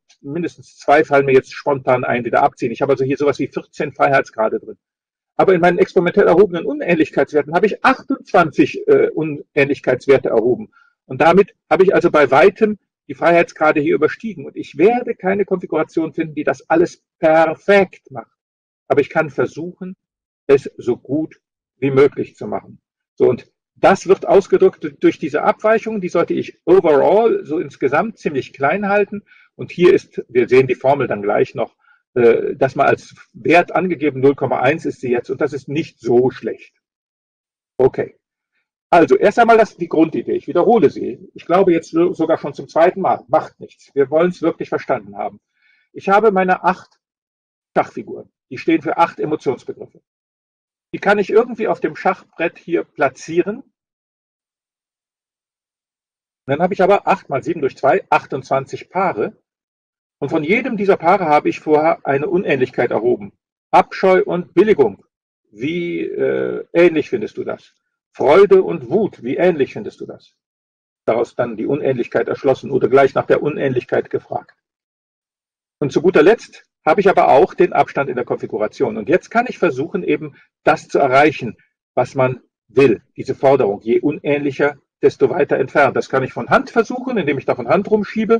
2 fallen mir jetzt spontan ein, wieder abziehen. Ich habe also hier sowas wie 14 Freiheitsgrade drin. Aber in meinen experimentell erhobenen Unähnlichkeitswerten habe ich 28 Unähnlichkeitswerte erhoben. Und damit habe ich also bei weitem die Freiheitsgrade hier überstiegen. Und ich werde keine Konfiguration finden, die das alles perfekt macht. Aber ich kann versuchen, es so gut wie möglich zu machen. So, und das wird ausgedrückt durch diese Abweichungen. Die sollte ich overall so insgesamt ziemlich klein halten. Und hier ist, wir sehen die Formel dann gleich noch, das mal als Wert angegeben, 0,1 ist sie jetzt und das ist nicht so schlecht. Okay. Also erst einmal die Grundidee. Ich wiederhole sie. Ich glaube jetzt sogar schon zum zweiten Mal. Macht nichts. Wir wollen es wirklich verstanden haben. Ich habe meine 8 Schachfiguren. Die stehen für 8 Emotionsbegriffe. Die kann ich irgendwie auf dem Schachbrett hier platzieren. Dann habe ich aber 8 mal 7 durch 2, 28 Paare. Und von jedem dieser Paare habe ich vorher eine Unähnlichkeit erhoben. Abscheu und Billigung. Wie ähnlich findest du das? Freude und Wut. Wie ähnlich findest du das? Daraus dann die Unähnlichkeit erschlossen oder gleich nach der Unähnlichkeit gefragt. Und zu guter Letzt habe ich aber auch den Abstand in der Konfiguration. Und jetzt kann ich versuchen, eben das zu erreichen, was man will. Diese Forderung. Je unähnlicher, desto weiter entfernt. Das kann ich von Hand versuchen, indem ich da von Hand rumschiebe.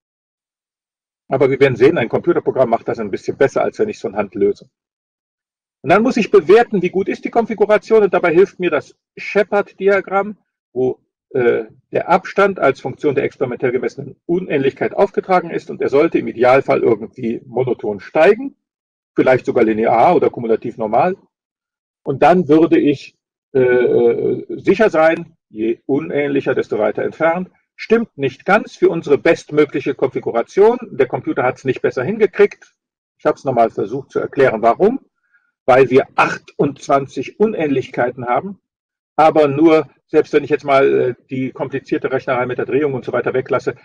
Aber wir werden sehen, ein Computerprogramm macht das ein bisschen besser, als wenn ich es von Hand löse. Und dann muss ich bewerten, wie gut ist die Konfiguration. Und dabei hilft mir das Shepard-Diagramm, wo der Abstand als Funktion der experimentell gemessenen Unähnlichkeit aufgetragen ist. Und er sollte im Idealfall irgendwie monoton steigen, vielleicht sogar linear oder kumulativ normal. Und dann würde ich sicher sein, je unähnlicher, desto weiter entfernt. Stimmt nicht ganz für unsere bestmögliche Konfiguration. Der Computer hat es nicht besser hingekriegt. Ich habe es nochmal versucht zu erklären, warum. Weil wir 28 Unähnlichkeiten haben, aber nur, selbst wenn ich jetzt mal die komplizierte Rechnerei mit der Drehung und so weiter weglasse,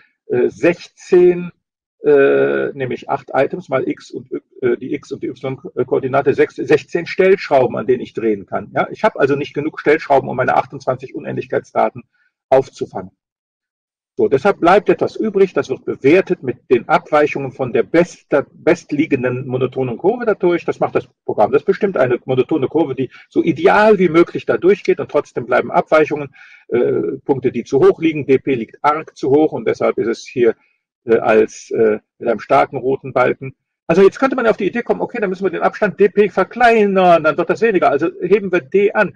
16, nämlich 8 Items mal x und die x und die y-Koordinate, 16 Stellschrauben, an denen ich drehen kann. Ja? Ich habe also nicht genug Stellschrauben, um meine 28 Unähnlichkeitsdaten aufzufangen. So, deshalb bleibt etwas übrig, das wird bewertet mit den Abweichungen von der bestliegenden monotonen Kurve dadurch. Das macht das Programm. Das bestimmt eine monotone Kurve, die so ideal wie möglich da durchgeht und trotzdem bleiben Abweichungen, Punkte, die zu hoch liegen. dp liegt arg zu hoch und deshalb ist es hier mit einem starken roten Balken. Also jetzt könnte man auf die Idee kommen, okay, dann müssen wir den Abstand dp verkleinern, dann wird das weniger. Also heben wir d an.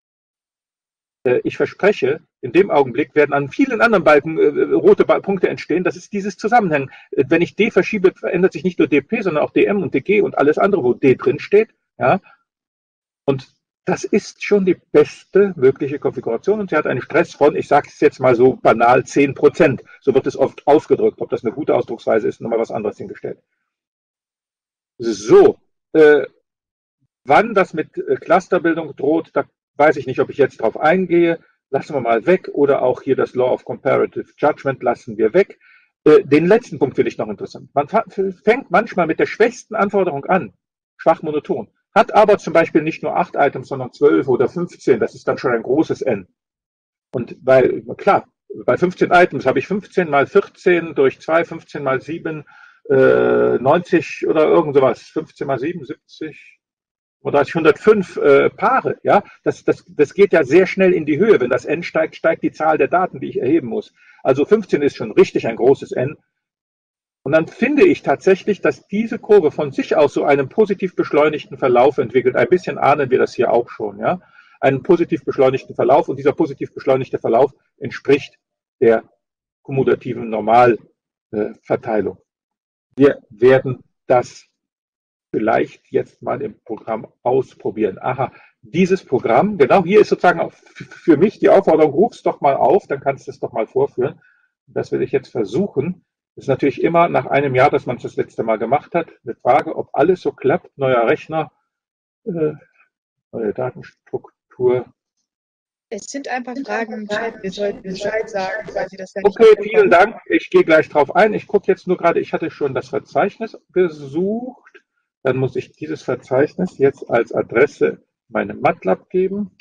Ich verspreche, in dem Augenblick werden an vielen anderen Balken rote Punkte entstehen. Das ist dieses Zusammenhang. Wenn ich D verschiebe, verändert sich nicht nur dp, sondern auch dm und dg und alles andere, wo d drin steht. Ja? Und das ist schon die beste mögliche Konfiguration und sie hat einen Stress von, ich sage es jetzt mal so banal, 10%. So wird es oft ausgedrückt. Ob das eine gute Ausdrucksweise ist, nochmal was anderes hingestellt. So, wann das mit Clusterbildung droht, da weiß ich nicht, ob ich jetzt drauf eingehe. Lassen wir mal weg. Oder auch hier das Law of Comparative Judgment lassen wir weg. Den letzten Punkt finde ich noch interessant. Man fängt manchmal mit der schwächsten Anforderung an, schwach monoton, hat aber zum Beispiel nicht nur 8 Items, sondern 12 oder 15. Das ist dann schon ein großes N. Und weil, klar, bei 15 Items habe ich 15 mal 14 durch 2, 15 mal 7, 90 oder irgend sowas. 15 mal 7, 70, 30, 105 Paare. Ja? Das geht ja sehr schnell in die Höhe. Wenn das N steigt, steigt die Zahl der Daten, die ich erheben muss. Also 15 ist schon richtig ein großes N. Und dann finde ich tatsächlich, dass diese Kurve von sich aus so einen positiv beschleunigten Verlauf entwickelt. Ein bisschen ahnen wir das hier auch schon. Ja? Einen positiv beschleunigten Verlauf. Und dieser positiv beschleunigte Verlauf entspricht der kumulativen Normalverteilung. Wir werden das vielleicht jetzt mal im Programm ausprobieren. Aha, dieses Programm, genau hier ist sozusagen auch für mich die Aufforderung, ruf's doch mal auf, dann kannst du es doch mal vorführen. Das will ich jetzt versuchen. Das ist natürlich immer nach einem Jahr, dass man es das letzte Mal gemacht hat, eine Frage, ob alles so klappt. Neuer Rechner, neue Datenstruktur. Es sind einfach Fragen im Chat. Wir sollten Bescheid sagen, weil Sie das ja nicht Okay, vielen Dank. Ich gehe gleich drauf ein. Ich gucke jetzt nur gerade, ich hatte schon das Verzeichnis gesucht. Dann muss ich dieses Verzeichnis jetzt als Adresse meinem MATLAB geben.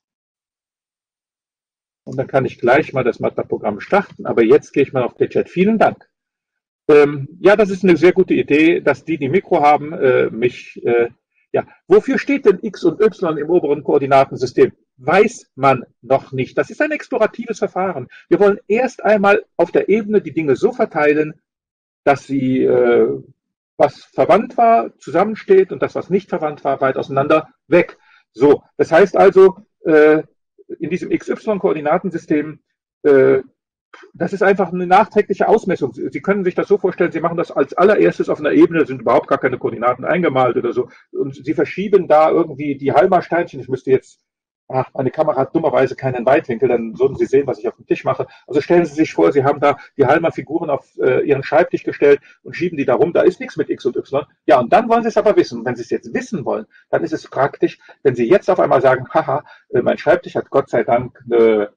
Und dann kann ich gleich mal das MATLAB-Programm starten. Aber jetzt gehe ich mal auf den Chat. Vielen Dank. Ja, das ist eine sehr gute Idee, dass die Mikro haben, ja, wofür steht denn X und Y im oberen Koordinatensystem? Weiß man noch nicht. Das ist ein exploratives Verfahren. Wir wollen erst einmal auf der Ebene die Dinge so verteilen, dass sie, was verwandt war, zusammensteht und das, was nicht verwandt war, weit auseinander weg. So, das heißt also, in diesem XY-Koordinatensystem, das ist einfach eine nachträgliche Ausmessung. Sie können sich das so vorstellen, Sie machen das als allererstes auf einer Ebene, sind überhaupt gar keine Koordinaten eingemalt oder so. Und Sie verschieben da irgendwie die Halma-Steinchen. Ich müsste jetzt, meine Kamera hat dummerweise keinen Weitwinkel, dann würden Sie sehen, was ich auf dem Tisch mache. Also stellen Sie sich vor, Sie haben da die Halma-Figuren auf Ihren Schreibtisch gestellt und schieben die da rum. Da ist nichts mit X und Y. Ja, und dann wollen Sie es aber wissen. Und wenn Sie es jetzt wissen wollen, dann ist es praktisch, wenn Sie jetzt auf einmal sagen, haha, mein Schreibtisch hat Gott sei Dank eine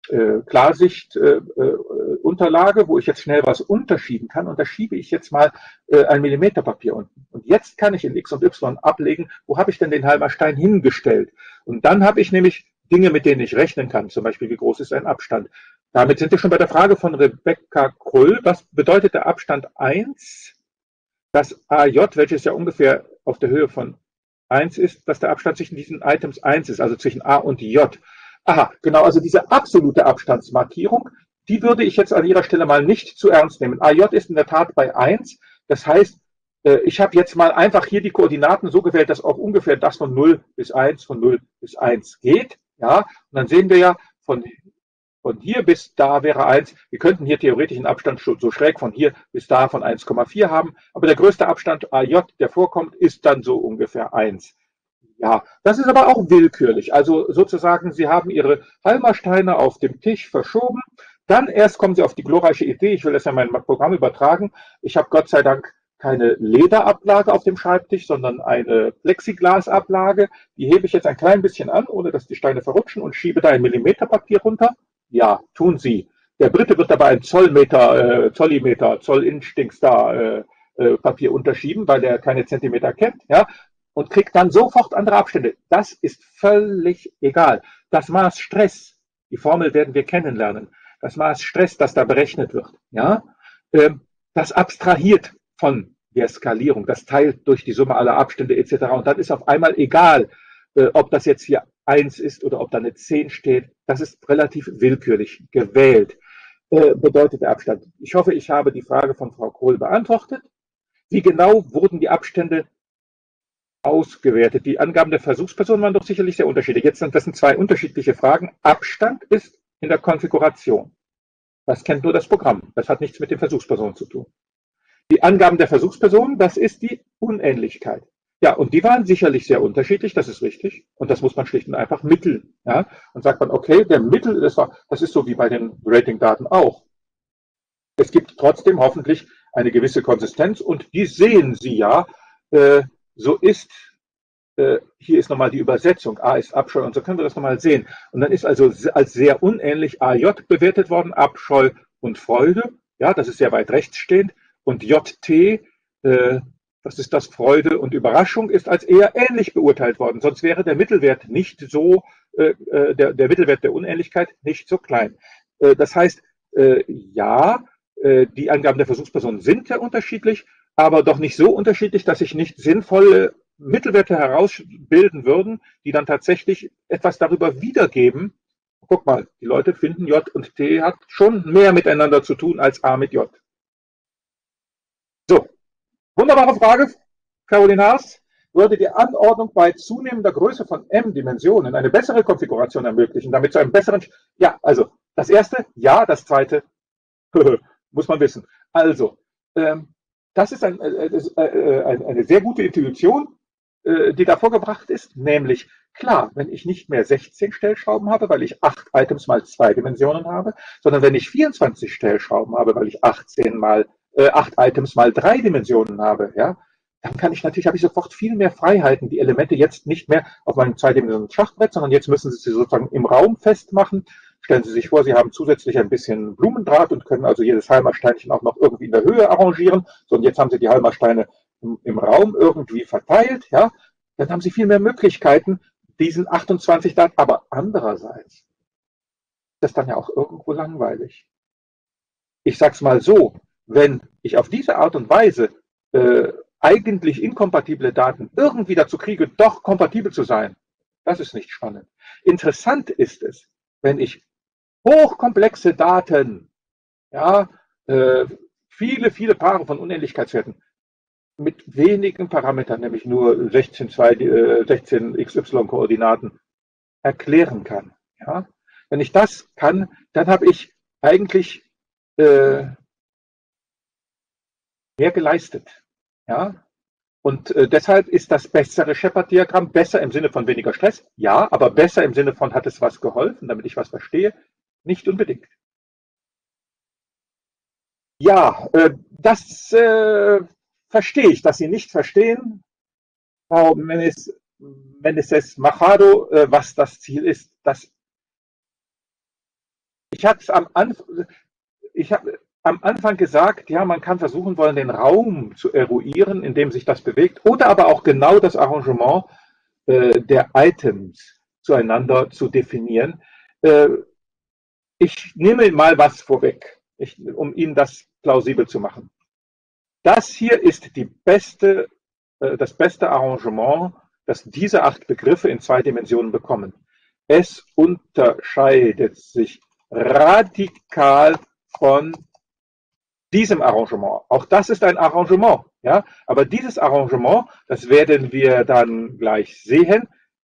Klarsicht-Unterlage, wo ich jetzt schnell was unterschieben kann. Und da schiebe ich jetzt mal ein Millimeterpapier unten. Und jetzt kann ich in X und Y ablegen, wo habe ich denn den Halma-Stein hingestellt? Und dann habe ich nämlich Dinge, mit denen ich rechnen kann. Zum Beispiel, wie groß ist ein Abstand? Damit sind wir schon bei der Frage von Rebecca Krull. Was bedeutet der Abstand 1? Das AJ, welches ja ungefähr auf der Höhe von 1 ist, dass der Abstand zwischen diesen Items 1 ist, also zwischen A und J. Aha, genau, also diese absolute Abstandsmarkierung, die würde ich jetzt an Ihrer Stelle mal nicht zu ernst nehmen. AJ ist in der Tat bei 1, das heißt, ich habe jetzt mal einfach hier die Koordinaten so gewählt, dass auch ungefähr das von 0 bis 1, von 0 bis 1 geht. Ja, und dann sehen wir ja, von hier bis da wäre 1. Wir könnten hier theoretisch einen Abstand so schräg von hier bis da von 1,4 haben, aber der größte Abstand AJ, der vorkommt, ist dann so ungefähr 1. Ja, das ist aber auch willkürlich. Also sozusagen, Sie haben Ihre Halma-Steine auf dem Tisch verschoben. Dann erst kommen Sie auf die glorreiche Idee, ich will das ja in mein Programm übertragen. Ich habe Gott sei Dank keine Lederablage auf dem Schreibtisch, sondern eine Plexiglasablage. Die hebe ich jetzt ein klein bisschen an, ohne dass die Steine verrutschen und schiebe da ein Millimeterpapier runter. Ja, tun Sie. Der Brite wird dabei ein Zollinch-Dings da Papier unterschieben, weil er keine Zentimeter kennt. Ja, und kriegt dann sofort andere Abstände. Das ist völlig egal. Das Maß Stress, die Formel werden wir kennenlernen, das Maß Stress, das da berechnet wird, ja, das abstrahiert von der Skalierung, das teilt durch die Summe aller Abstände etc. Und dann ist auf einmal egal, ob das jetzt hier 1 ist oder ob da eine 10 steht. Das ist relativ willkürlich gewählt, bedeutet der Abstand. Ich hoffe, ich habe die Frage von Frau Kohl beantwortet. Wie genau wurden die Abstände ausgewertet? Die Angaben der Versuchsperson waren doch sicherlich sehr unterschiedlich. Das sind zwei unterschiedliche Fragen. Abstand ist in der Konfiguration. Das kennt nur das Programm. Das hat nichts mit den Versuchspersonen zu tun. Die Angaben der Versuchsperson, das ist die Unähnlichkeit. Ja, und die waren sicherlich sehr unterschiedlich, das ist richtig. Und das muss man schlicht und einfach mitteln. Ja? Und sagt man, okay, der Mittel, das ist so wie bei den Ratingdaten auch. Es gibt trotzdem hoffentlich eine gewisse Konsistenz und die sehen Sie ja. So ist, hier ist nochmal die Übersetzung, A ist Abscheu und so können wir das nochmal sehen. Und dann ist also als sehr unähnlich AJ bewertet worden, Abscheu und Freude. Ja, das ist sehr weit rechts stehend. Und JT, das ist das Freude und Überraschung, ist als eher ähnlich beurteilt worden. Sonst wäre der Mittelwert nicht so, der Mittelwert der Unähnlichkeit nicht so klein. Das heißt, ja, die Angaben der Versuchspersonen sind ja unterschiedlich, aber doch nicht so unterschiedlich, dass sich nicht sinnvolle Mittelwerte herausbilden würden, die dann tatsächlich etwas darüber wiedergeben. Guck mal, die Leute finden J und T hat schon mehr miteinander zu tun als A mit J. So, wunderbare Frage, Caroline Haas. Würde die Anordnung bei zunehmender Größe von M-Dimensionen eine bessere Konfiguration ermöglichen, damit zu einem besseren... Ja, also das erste, ja, das zweite, muss man wissen. Also, das ist eine sehr gute Intuition, die da vorgebracht ist, nämlich, klar, wenn ich nicht mehr 16 Stellschrauben habe, weil ich 8 Items mal 2 Dimensionen habe, sondern wenn ich 24 Stellschrauben habe, weil ich 8 Items mal 3 Dimensionen habe, ja, dann habe ich sofort viel mehr Freiheiten, die Elemente jetzt nicht mehr auf meinem zweidimensionalen Schachbrett, sondern jetzt müssen Sie sozusagen im Raum festmachen. Stellen Sie sich vor, Sie haben zusätzlich ein bisschen Blumendraht und können also jedes Halmersteinchen auch noch irgendwie in der Höhe arrangieren. So, und jetzt haben Sie die Halmersteine im Raum irgendwie verteilt, ja. Dann haben Sie viel mehr Möglichkeiten, diesen 28 Daten. Aber andererseits ist das dann ja auch irgendwo langweilig. Ich sag's mal so, wenn ich auf diese Art und Weise eigentlich inkompatible Daten irgendwie dazu kriege, doch kompatibel zu sein, das ist nicht spannend. Interessant ist es, wenn ich hochkomplexe Daten, ja, viele Paare von Unähnlichkeitswerten mit wenigen Parametern, nämlich nur 16 XY-Koordinaten erklären kann. Ja. Wenn ich das kann, dann habe ich eigentlich mehr geleistet. Ja? Und deshalb ist das bessere Shepard-Diagramm besser im Sinne von weniger Stress, ja, aber besser im Sinne von, hat es was geholfen, damit ich was verstehe, nicht unbedingt. Ja, das verstehe ich, dass Sie nicht verstehen, Frau Meneses Machado, was das Ziel ist. Ich habe es am Anfang gesagt, ja, man kann versuchen wollen, den Raum zu eruieren, in dem sich das bewegt, oder aber auch genau das Arrangement der Items zueinander zu definieren. Ich nehme mal was vorweg, um Ihnen das plausibel zu machen. Das hier ist das beste Arrangement, das diese 8 Begriffe in 2 Dimensionen bekommen. Es unterscheidet sich radikal von diesem Arrangement. Auch das ist ein Arrangement, ja, aber dieses Arrangement, das werden wir dann gleich sehen,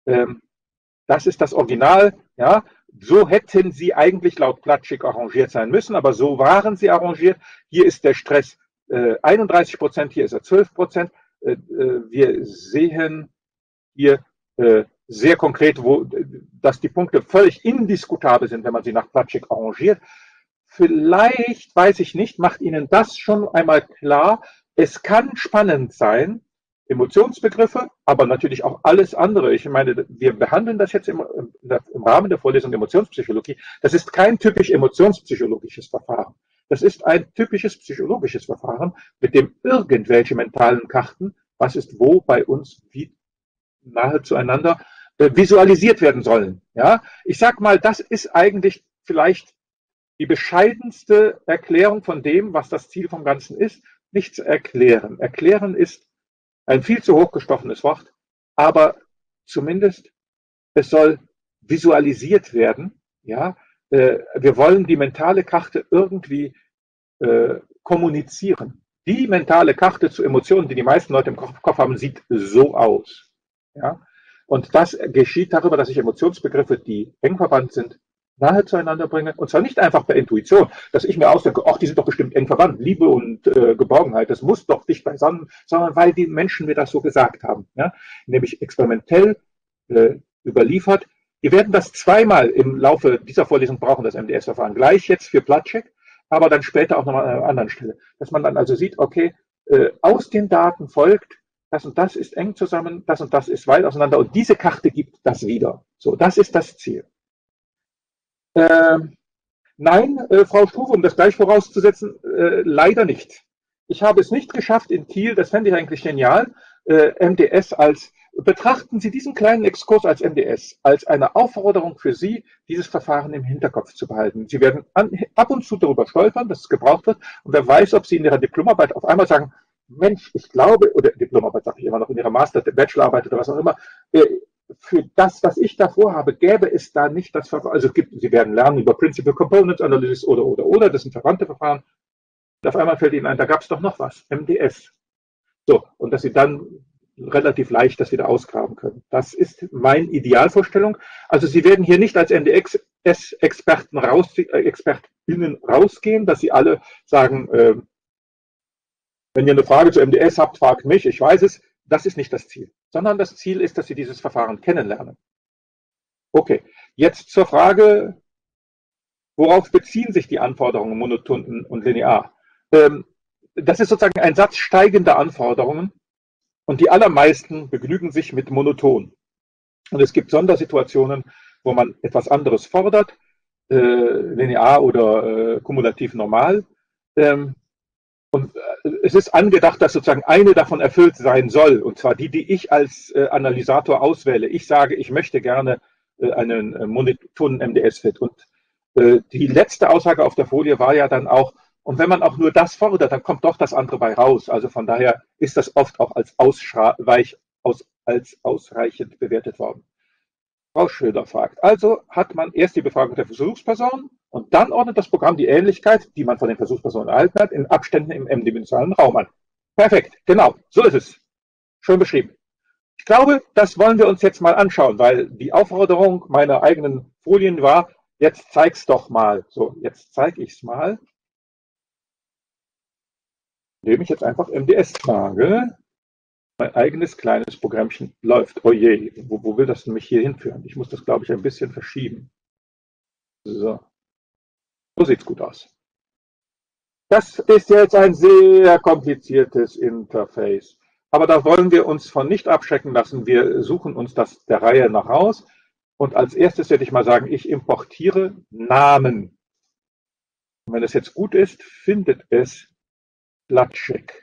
das ist das Original, ja, so hätten sie eigentlich laut Platschik arrangiert sein müssen, aber so waren sie arrangiert. Hier ist der Stress 31%, hier ist er 12%. Wir sehen hier sehr konkret, dass die Punkte völlig indiskutabel sind, wenn man sie nach Platschik arrangiert. Vielleicht, weiß ich nicht, macht Ihnen das schon einmal klar, es kann spannend sein, Emotionsbegriffe, aber natürlich auch alles andere. Ich meine, wir behandeln das jetzt im Rahmen der Vorlesung Emotionspsychologie. Das ist kein typisch emotionspsychologisches Verfahren. Das ist ein typisches psychologisches Verfahren, mit dem irgendwelche mentalen Karten, was ist wo bei uns wie nahe zueinander, visualisiert werden sollen. Ja? Ich sag mal, das ist eigentlich vielleicht die bescheidenste Erklärung von dem, was das Ziel vom Ganzen ist, nicht zu erklären. Erklären ist ein viel zu hochgestochenes Wort, aber zumindest es soll visualisiert werden. Ja? Wir wollen die mentale Karte irgendwie kommunizieren. Die mentale Karte zu Emotionen, die die meisten Leute im Kopf haben, sieht so aus. Ja? Und das geschieht darüber, dass ich Emotionsbegriffe, die eng verwandt sind, nahe zueinander bringe. Und zwar nicht einfach per Intuition, dass ich mir ausdenke, ach, die sind doch bestimmt eng verwandt, Liebe und Geborgenheit, das muss doch dicht beisammen, sondern weil die Menschen mir das so gesagt haben. Ja? Nämlich experimentell überliefert. Wir werden das zweimal im Laufe dieser Vorlesung brauchen, das MDS-Verfahren. Gleich jetzt für Platschek, aber dann später auch nochmal an einer anderen Stelle. Dass man dann also sieht, okay, aus den Daten folgt, das und das ist eng zusammen, das und das ist weit auseinander und diese Karte gibt das wieder. So, das ist das Ziel. Nein, Frau Struve, um das gleich vorauszusetzen, leider nicht. Ich habe es nicht geschafft in Kiel, das fände ich eigentlich genial, MDS betrachten Sie diesen kleinen Exkurs als MDS, als eine Aufforderung für Sie, dieses Verfahren im Hinterkopf zu behalten. Sie werden ab und zu darüber stolpern, dass es gebraucht wird, und wer weiß, ob Sie in Ihrer Diplomarbeit auf einmal sagen, Mensch, ich glaube, oder Diplomarbeit sage ich immer noch, in Ihrer Bachelorarbeit oder was auch immer, für das, was ich davor habe, gäbe es da nicht das Verfahren. Also Sie werden lernen über Principal Component Analysis oder, das sind verwandte Verfahren. Und auf einmal fällt Ihnen ein, da gab es doch noch was, MDS. So, und dass Sie dann relativ leicht das wieder ausgraben können. Das ist meine Idealvorstellung. Also Sie werden hier nicht als MDS-Experten Expertinnen rausgehen, dass Sie alle sagen, wenn ihr eine Frage zu MDS habt, fragt mich, ich weiß es. Das ist nicht das Ziel, sondern das Ziel ist, dass Sie dieses Verfahren kennenlernen. Okay, jetzt zur Frage, worauf beziehen sich die Anforderungen monoton und linear? Das ist sozusagen ein Satz steigender Anforderungen, und die allermeisten begnügen sich mit monoton. Und es gibt Sondersituationen, wo man etwas anderes fordert, linear oder kumulativ normal. Und es ist angedacht, dass sozusagen eine davon erfüllt sein soll, und zwar die ich als Analysator auswähle. Ich sage, ich möchte gerne einen monotonen MDS-Fit. Und die letzte Aussage auf der Folie war ja dann auch, und wenn man auch nur das fordert, dann kommt doch das andere bei raus. Also von daher ist das oft auch als ausreichend bewertet worden. Frau Schröder fragt, also hat man erst die Befragung der Versuchsperson und dann ordnet das Programm die Ähnlichkeit, die man von den Versuchspersonen erhalten hat, in Abständen im m-dimensionalen Raum an. Perfekt, genau, so ist es. Schön beschrieben. Ich glaube, das wollen wir uns jetzt mal anschauen, weil die Aufforderung meiner eigenen Folien war, jetzt zeig's doch mal. So, jetzt zeige ich es mal, indem ich jetzt einfach MDS frage. Mein eigenes kleines Programmchen läuft. Oh je, wo will das mich hier hinführen? Ich muss das, glaube ich, ein bisschen verschieben. So sieht es gut aus. Das ist jetzt ein sehr kompliziertes Interface. Aber da wollen wir uns von nicht abschrecken lassen. Wir suchen uns das der Reihe nach aus. Und als erstes werde ich mal sagen, ich importiere Namen. Und wenn es jetzt gut ist, findet es Platschek.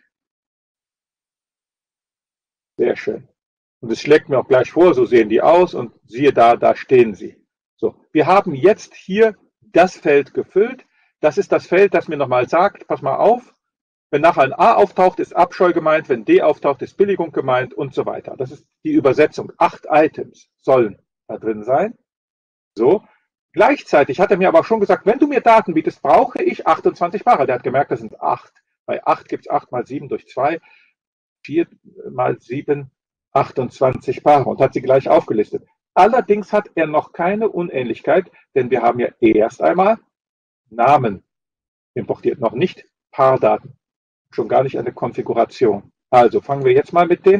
Sehr schön. Und es schlägt mir auch gleich vor, so sehen die aus, und siehe da stehen sie. So, wir haben jetzt hier das Feld gefüllt. Das ist das Feld, das mir nochmal sagt, pass mal auf, wenn nachher ein A auftaucht, ist Abscheu gemeint, wenn D auftaucht, ist Billigung gemeint und so weiter. Das ist die Übersetzung. 8 Items sollen da drin sein. So, gleichzeitig hat er mir aber schon gesagt, wenn du mir Daten bietest, brauche ich 28 Paare. Der hat gemerkt, das sind 8. Bei 8 gibt es 8 mal 7 durch 2. 4 mal 7, 28 Paare, und hat sie gleich aufgelistet. Allerdings hat er noch keine Unähnlichkeit, denn wir haben ja erst einmal Namen importiert, noch nicht Paardaten, schon gar nicht eine Konfiguration. Also fangen wir jetzt mal mit den.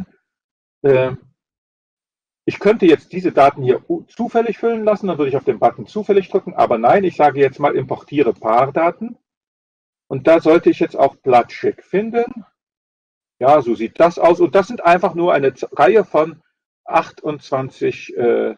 Ich könnte jetzt diese Daten hier zufällig füllen lassen, dann würde ich auf den Button zufällig drücken, aber nein, ich sage jetzt mal importiere Paardaten, und da sollte ich jetzt auch Platschek finden. Ja, so sieht das aus. Und das sind einfach nur eine Reihe von 28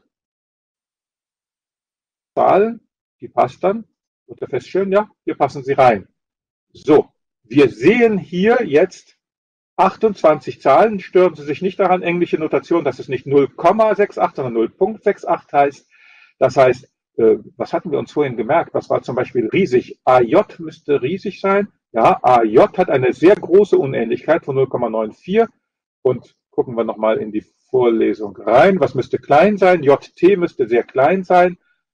Zahlen. Die passt dann. Und ihr feststellen, ja, hier passen sie rein. So, wir sehen hier jetzt 28 Zahlen. Stören Sie sich nicht daran, englische Notation, dass es nicht 0,68, sondern 0,68 heißt. Das heißt, was hatten wir uns vorhin gemerkt? Das war zum Beispiel riesig. AJ müsste riesig sein. Ja, AJ hat eine sehr große Unähnlichkeit von 0,94. Und gucken wir nochmal in die Vorlesung rein. Was müsste klein sein? JT müsste sehr klein sein.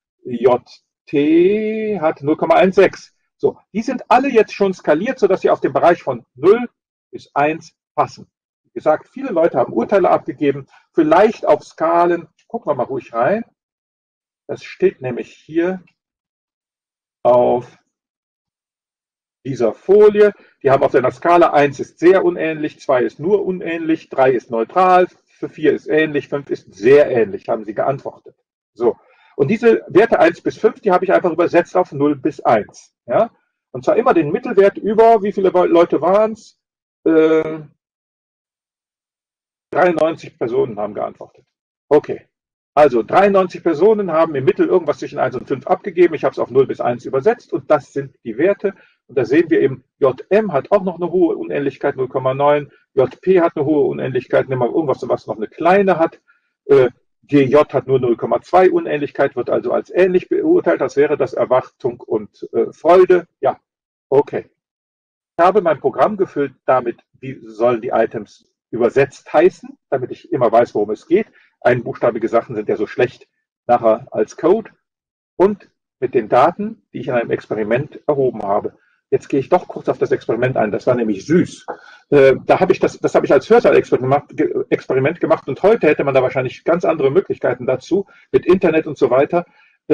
JT hat 0,16. So, die sind alle jetzt schon skaliert, sodass sie auf den Bereich von 0 bis 1 passen. Wie gesagt, viele Leute haben Urteile abgegeben, vielleicht auf Skalen. Gucken wir mal ruhig rein. Das steht nämlich hier auf dieser Folie. Die haben auf einer Skala 1 ist sehr unähnlich, 2 ist nur unähnlich, 3 ist neutral, 4 ist ähnlich, 5 ist sehr ähnlich, haben sie geantwortet. So. Und diese Werte 1 bis 5, die habe ich einfach übersetzt auf 0 bis 1. Ja? Und zwar immer den Mittelwert über, wie viele Leute waren es? 93 Personen haben geantwortet. Okay. Also 93 Personen haben im Mittel irgendwas zwischen 1 und 5 abgegeben. Ich habe es auf 0 bis 1 übersetzt und das sind die Werte. Und da sehen wir eben, JM hat auch noch eine hohe Unähnlichkeit, 0,9. JP hat eine hohe Unähnlichkeit, nehmen wir irgendwas, was noch eine kleine hat. GJ hat nur 0,2 Unähnlichkeit, wird also als ähnlich beurteilt. Das wäre das Erwartung und Freude. Ja, okay. Ich habe mein Programm gefüllt damit, wie sollen die Items übersetzt heißen, damit ich immer weiß, worum es geht. Einbuchstabige Sachen sind ja so schlecht nachher als Code. Und mit den Daten, die ich in einem Experiment erhoben habe. Jetzt gehe ich doch kurz auf das Experiment ein. Das war nämlich süß. Da habe ich das habe ich als Hörsaal-Experiment gemacht und heute hätte man da wahrscheinlich ganz andere Möglichkeiten dazu mit Internet und so weiter.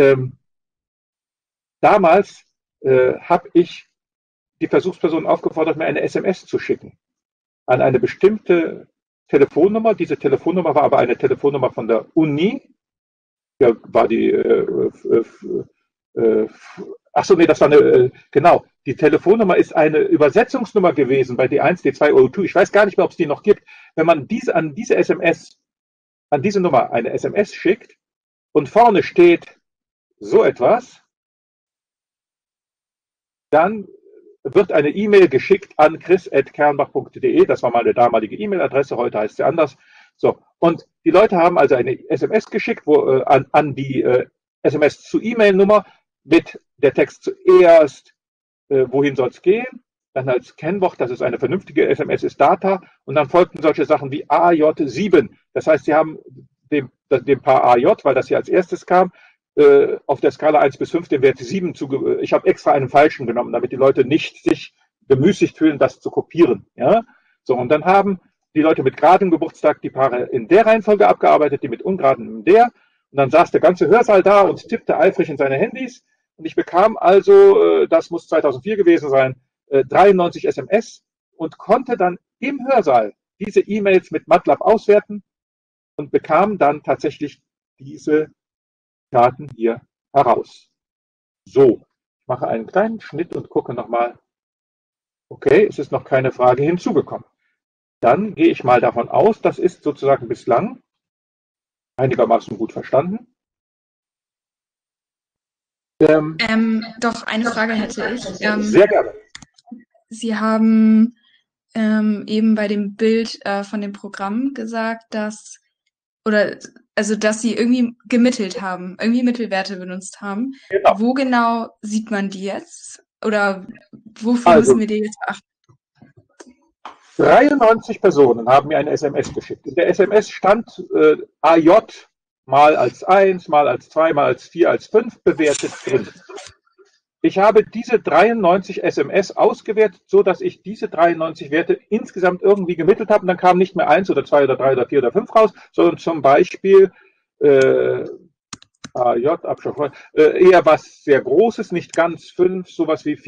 Damals habe ich die Versuchsperson aufgefordert, mir eine SMS zu schicken an eine bestimmte Telefonnummer. Diese Telefonnummer war aber eine Telefonnummer von der Uni. Ja, war die, achso, nee, das war eine, genau. Die Telefonnummer ist eine Übersetzungsnummer gewesen bei D1, D2, O2. Ich weiß gar nicht mehr, ob es die noch gibt. Wenn man an diese Nummer eine SMS schickt und vorne steht so etwas, dann wird eine E-Mail geschickt an chris@kernbach.de. Das war meine damalige E-Mail-Adresse, heute heißt sie anders. So, und die Leute haben also eine SMS geschickt, an die SMS zu E-Mail-Nummer mit der Text zuerst, wohin soll es gehen, dann als Kennwort, dass es eine vernünftige SMS ist, Data, und dann folgten solche Sachen wie AJ7. Das heißt, sie haben dem Paar AJ, weil das hier als erstes kam, auf der Skala 1 bis 5 den Wert 7 ich habe extra einen falschen genommen, damit die Leute nicht sich bemüßigt fühlen, das zu kopieren. Ja? So, und dann haben die Leute mit geradem Geburtstag die Paare in der Reihenfolge abgearbeitet, die mit ungeradem in der. Und dann saß der ganze Hörsaal da und tippte eifrig in seine Handys. Und ich bekam also, das muss 2004 gewesen sein, 93 SMS und konnte dann im Hörsaal diese E-Mails mit MATLAB auswerten und bekam dann tatsächlich diese Daten hier heraus. So, ich mache einen kleinen Schnitt und gucke nochmal. Okay, es ist noch keine Frage hinzugekommen. Dann gehe ich mal davon aus, das ist sozusagen bislang einigermaßen gut verstanden. Doch, eine Frage hätte ich. Sehr gerne. Sie haben eben bei dem Bild von dem Programm gesagt, dass Sie irgendwie gemittelt haben, irgendwie Mittelwerte benutzt haben. Genau. Wo genau sieht man die jetzt? Oder wofür müssen wir die jetzt beachten? 93 Personen haben mir eine SMS geschickt. In der SMS stand AJ mal als 1, mal als 2, mal als 4, als 5 bewertet drin. Ich habe diese 93 SMS ausgewertet, so dass ich diese 93 Werte insgesamt irgendwie gemittelt habe. Und dann kam nicht mehr 1 oder 2 oder 3 oder 4 oder 5 raus, sondern zum Beispiel AJ, Abschluss, eher was sehr Großes, nicht ganz 5, sowas wie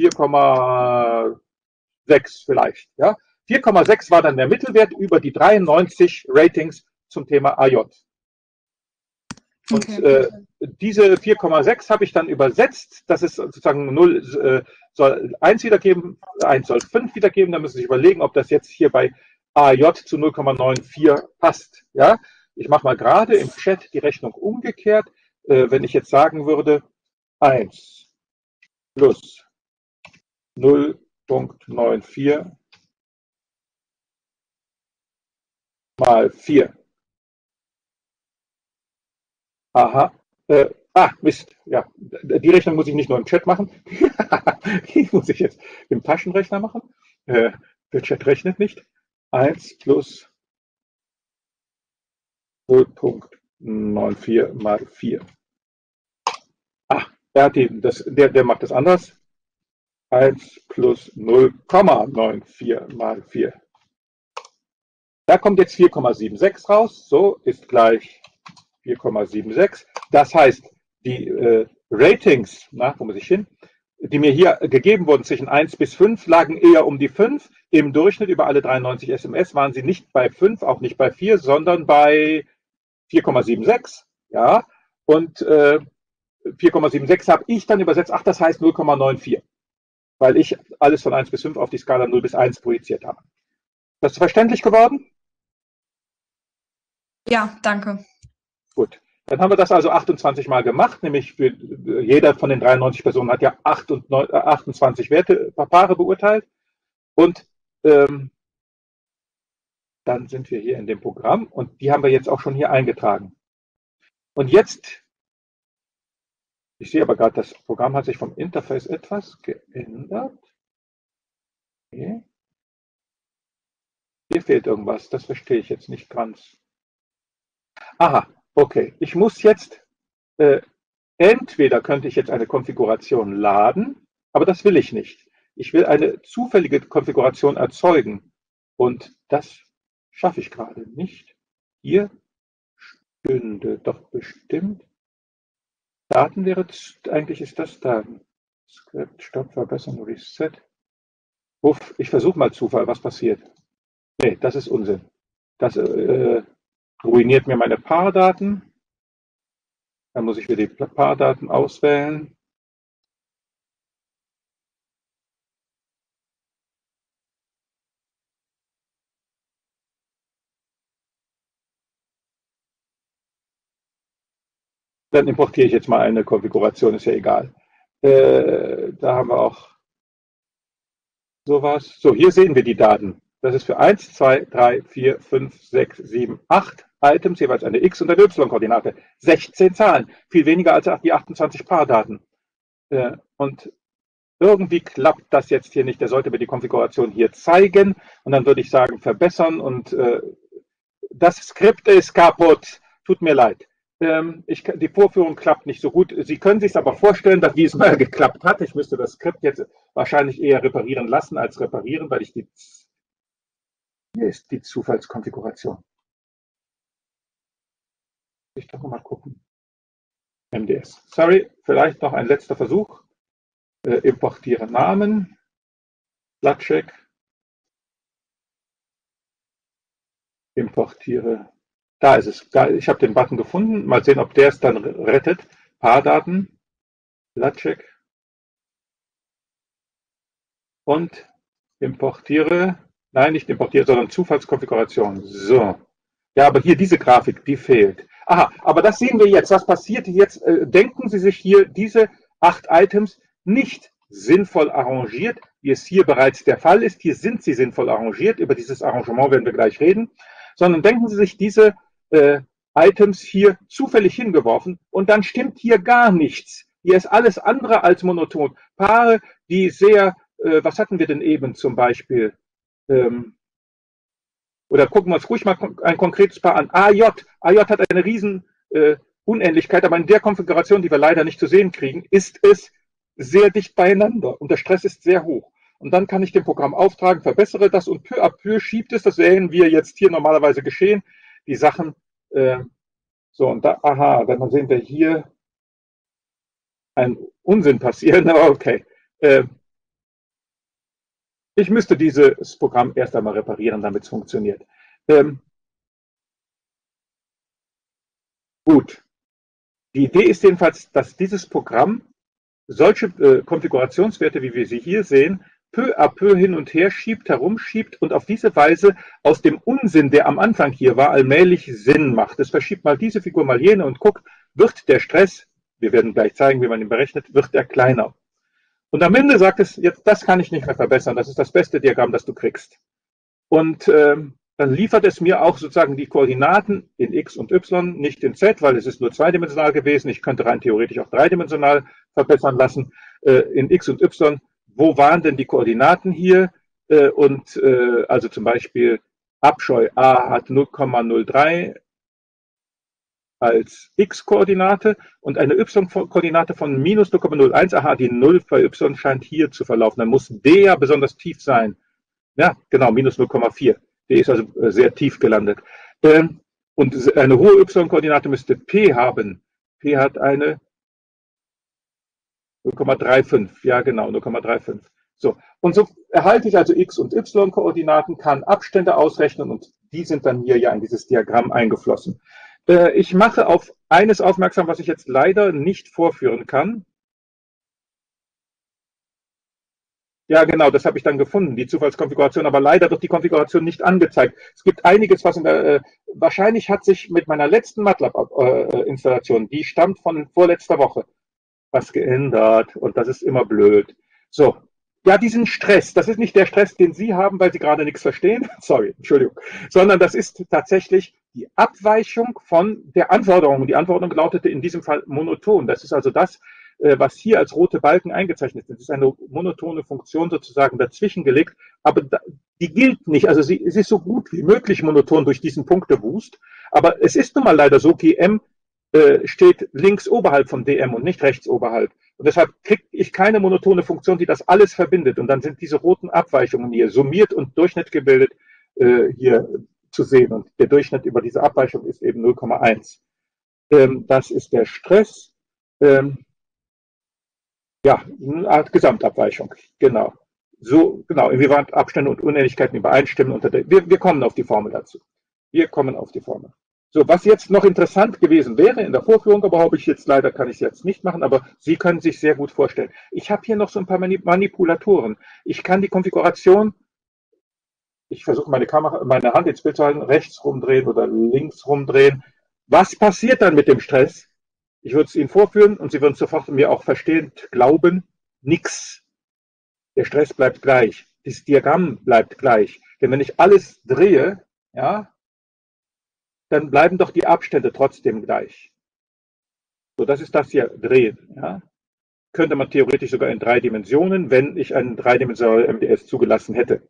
4,6 vielleicht. Ja? 4,6 war dann der Mittelwert über die 93 Ratings zum Thema AJ. Und Okay. diese 4,6 habe ich dann übersetzt. Das ist sozusagen 0 soll 1 wiedergeben, 1 soll 5 wiedergeben. Da müssen Sie sich überlegen, ob das jetzt hier bei AJ zu 0,94 passt. Ja? Ich mache mal gerade im Chat die Rechnung umgekehrt. Wenn ich jetzt sagen würde, 1 plus 0,94 mal 4. Aha. Mist. Ja, die Rechnung muss ich nicht nur im Chat machen. Die muss ich jetzt im Taschenrechner machen. Der Chat rechnet nicht. 1 plus 0,94 mal 4. Der macht das anders. 1 plus 0,94 mal 4. Da kommt jetzt 4,76 raus. So ist gleich 4,76. Das heißt, die Ratings, wo muss ich hin, die mir hier gegeben wurden zwischen 1 bis 5, lagen eher um die 5. Im Durchschnitt über alle 93 SMS waren sie nicht bei 5, auch nicht bei 4, sondern bei 4,76. Ja, und 4,76 habe ich dann übersetzt, das heißt 0,94, weil ich alles von 1 bis 5 auf die Skala 0 bis 1 projiziert habe. Das ist verständlich geworden? Ja, danke. Gut. Dann haben wir das also 28 Mal gemacht, nämlich für jeder von den 93 Personen hat ja 28 Paare beurteilt. Und dann sind wir hier in dem Programm und die haben wir jetzt auch schon hier eingetragen. Und jetzt, ich sehe aber gerade, das Programm hat sich vom Interface etwas geändert. Okay. Hier fehlt irgendwas, das verstehe ich jetzt nicht ganz. Aha, okay. Ich muss jetzt, entweder könnte ich jetzt eine Konfiguration laden, aber das will ich nicht. Ich will eine zufällige Konfiguration erzeugen. Und das schaffe ich gerade nicht. Hier stünde doch bestimmt. Daten wäre, eigentlich ist das Daten. Skript, Stopp, Verbessern, Reset. Uff, ich versuche mal Zufall, was passiert. Nee, das ist Unsinn. Das ruiniert mir meine Paardaten. Dann muss ich wieder die Paardaten auswählen. Dann importiere ich jetzt mal eine Konfiguration, ist ja egal. Da haben wir auch sowas. So, hier sehen wir die Daten. Das ist für 1, 2, 3, 4, 5, 6, 7, 8 Items, jeweils eine X- und eine Y-Koordinate. 16 Zahlen, viel weniger als die 28 Paardaten. Und irgendwie klappt das jetzt hier nicht. Der sollte mir die Konfiguration hier zeigen. Und dann würde ich sagen, verbessern. Und das Skript ist kaputt. Tut mir leid. Die Vorführung klappt nicht so gut. Sie können sich aber vorstellen, dass wie es mal geklappt hat. Ich müsste das Skript jetzt wahrscheinlich eher reparieren lassen als reparieren, weil ich hier ist die Zufallskonfiguration. Ich doch mal gucken. MDS. Sorry, vielleicht noch ein letzter Versuch. Importiere Namen. Platschek. Importiere. Da ist es. Ich habe den Button gefunden. Mal sehen, ob der es dann rettet. Paardaten. Platschek. Und importiere. Nein, nicht importiere, sondern Zufallskonfiguration. So. Ja, aber hier diese Grafik, die fehlt. Aha, aber das sehen wir jetzt. Was passiert jetzt? Denken Sie sich hier diese 8 Items nicht sinnvoll arrangiert, wie es hier bereits der Fall ist. Hier sind sie sinnvoll arrangiert. Über dieses Arrangement werden wir gleich reden. Sondern denken Sie sich diese Items hier zufällig hingeworfen und dann stimmt hier gar nichts. Hier ist alles andere als monoton. Paare, die sehr, was hatten wir denn eben zum Beispiel? Oder gucken wir uns ruhig mal ein konkretes Paar an. AJ. AJ hat eine riesen Unähnlichkeit, aber in der Konfiguration, die wir leider nicht zu sehen kriegen, ist es sehr dicht beieinander und der Stress ist sehr hoch. Und dann kann ich dem Programm auftragen, verbessere das und peu à peu schiebt es, das sehen wir jetzt hier normalerweise geschehen, die Sachen. So, und da, aha, dann sehen wir hier einen Unsinn passieren. Okay. Ich müsste dieses Programm erst einmal reparieren, damit es funktioniert. Gut. Die Idee ist jedenfalls, dass dieses Programm solche Konfigurationswerte, wie wir sie hier sehen, peu à peu hin und her schiebt, herumschiebt und auf diese Weise aus dem Unsinn, der am Anfang hier war, allmählich Sinn macht. Es verschiebt mal diese Figur, mal jene und guckt, wird der Stress, wir werden gleich zeigen, wie man ihn berechnet, wird er kleiner. Und am Ende sagt es, jetzt, das kann ich nicht mehr verbessern, das ist das beste Diagramm, das du kriegst. Und dann liefert es mir auch sozusagen die Koordinaten in X und Y, nicht in Z, weil es ist nur zweidimensional gewesen. Ich könnte rein theoretisch auch dreidimensional verbessern lassen. In X und Y, wo waren denn die Koordinaten hier? Also zum Beispiel Abscheu A hat 0,03 als X-Koordinate und eine Y-Koordinate von minus 0,01. Aha, die 0 bei Y scheint hier zu verlaufen. Dann muss D ja besonders tief sein. Ja, genau, minus 0,4. Die ist also sehr tief gelandet. Und eine hohe Y-Koordinate müsste P haben. P hat eine 0,35. Ja, genau, 0,35. So, und so erhalte ich also X- und Y-Koordinaten, kann Abstände ausrechnen und die sind dann hier ja in dieses Diagramm eingeflossen. Ich mache auf eines aufmerksam, was ich jetzt leider nicht vorführen kann. Ja, genau, das habe ich dann gefunden, die Zufallskonfiguration, aber leider wird die Konfiguration nicht angezeigt. Es gibt einiges, was wahrscheinlich hat sich mit meiner letzten MATLAB-Installation, die stammt von vorletzter Woche, was geändert und das ist immer blöd. So, ja, diesen Stress, das ist nicht der Stress, den Sie haben, weil Sie gerade nichts verstehen, sorry, Entschuldigung, sondern das ist tatsächlich die Abweichung von der Anforderung. Die Anforderung lautete in diesem Fall monoton. Das ist also das, was hier als rote Balken eingezeichnet ist. Das ist eine monotone Funktion sozusagen dazwischen gelegt, aber die gilt nicht. Also sie ist so gut wie möglich monoton durch diesen Punkteboost, aber es ist nun mal leider so, GM steht links oberhalb von DM und nicht rechts oberhalb. Und deshalb kriege ich keine monotone Funktion, die das alles verbindet. Und dann sind diese roten Abweichungen hier summiert und Durchschnitt gebildet hier zu sehen. Und der Durchschnitt über diese Abweichung ist eben 0,1. Das ist der Stress. Ja, eine Art Gesamtabweichung, genau. So, genau, inwieweit Abstände und Unähnlichkeiten übereinstimmen. Wir kommen auf die Formel dazu. Wir kommen auf die Formel. So, was jetzt noch interessant gewesen wäre in der Vorführung, aber habe ich jetzt leider, kann ich es jetzt nicht machen, aber Sie können sich sehr gut vorstellen. Ich habe hier noch so ein paar Manipulatoren. Ich kann die Konfiguration, ich versuche meine Hand ins Bild zu halten, rechts rumdrehen oder links rumdrehen. Was passiert dann mit dem Stress? Ich würde es Ihnen vorführen und Sie würden sofort mir auch verstehend glauben, nix. Der Stress bleibt gleich. Das Diagramm bleibt gleich. Denn wenn ich alles drehe, ja, dann bleiben doch die Abstände trotzdem gleich. So, das ist das hier, drehen. Ja. Könnte man theoretisch sogar in 3 Dimensionen, wenn ich einen dreidimensionalen MDS zugelassen hätte.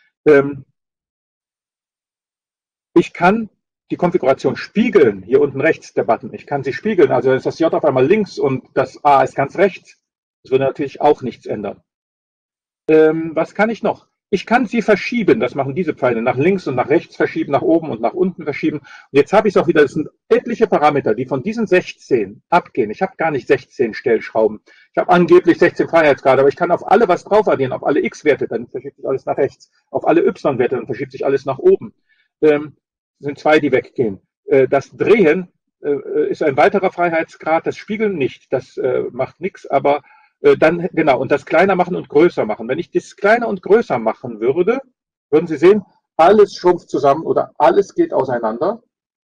Ich kann die Konfiguration spiegeln, hier unten rechts der Button. Ich kann sie spiegeln, also ist das J auf einmal links und das A ist ganz rechts. Das würde natürlich auch nichts ändern. Was kann ich noch? Ich kann sie verschieben, das machen diese Pfeile, nach links und nach rechts verschieben, nach oben und nach unten verschieben. Und jetzt habe ich es auch wieder, das sind etliche Parameter, die von diesen 16 abgehen. Ich habe gar nicht 16 Stellschrauben. Ich habe angeblich 16 Freiheitsgrade, aber ich kann auf alle was drauf addieren, auf alle X-Werte, dann verschiebt sich alles nach rechts. Auf alle Y-Werte, dann verschiebt sich alles nach oben. Sind 2, die weggehen. Das Drehen ist ein weiterer Freiheitsgrad, das Spiegeln nicht, das macht nichts, aber dann, genau, und das kleiner machen und größer machen. Wenn ich das kleiner und größer machen würde, würden Sie sehen, alles schrumpft zusammen oder alles geht auseinander.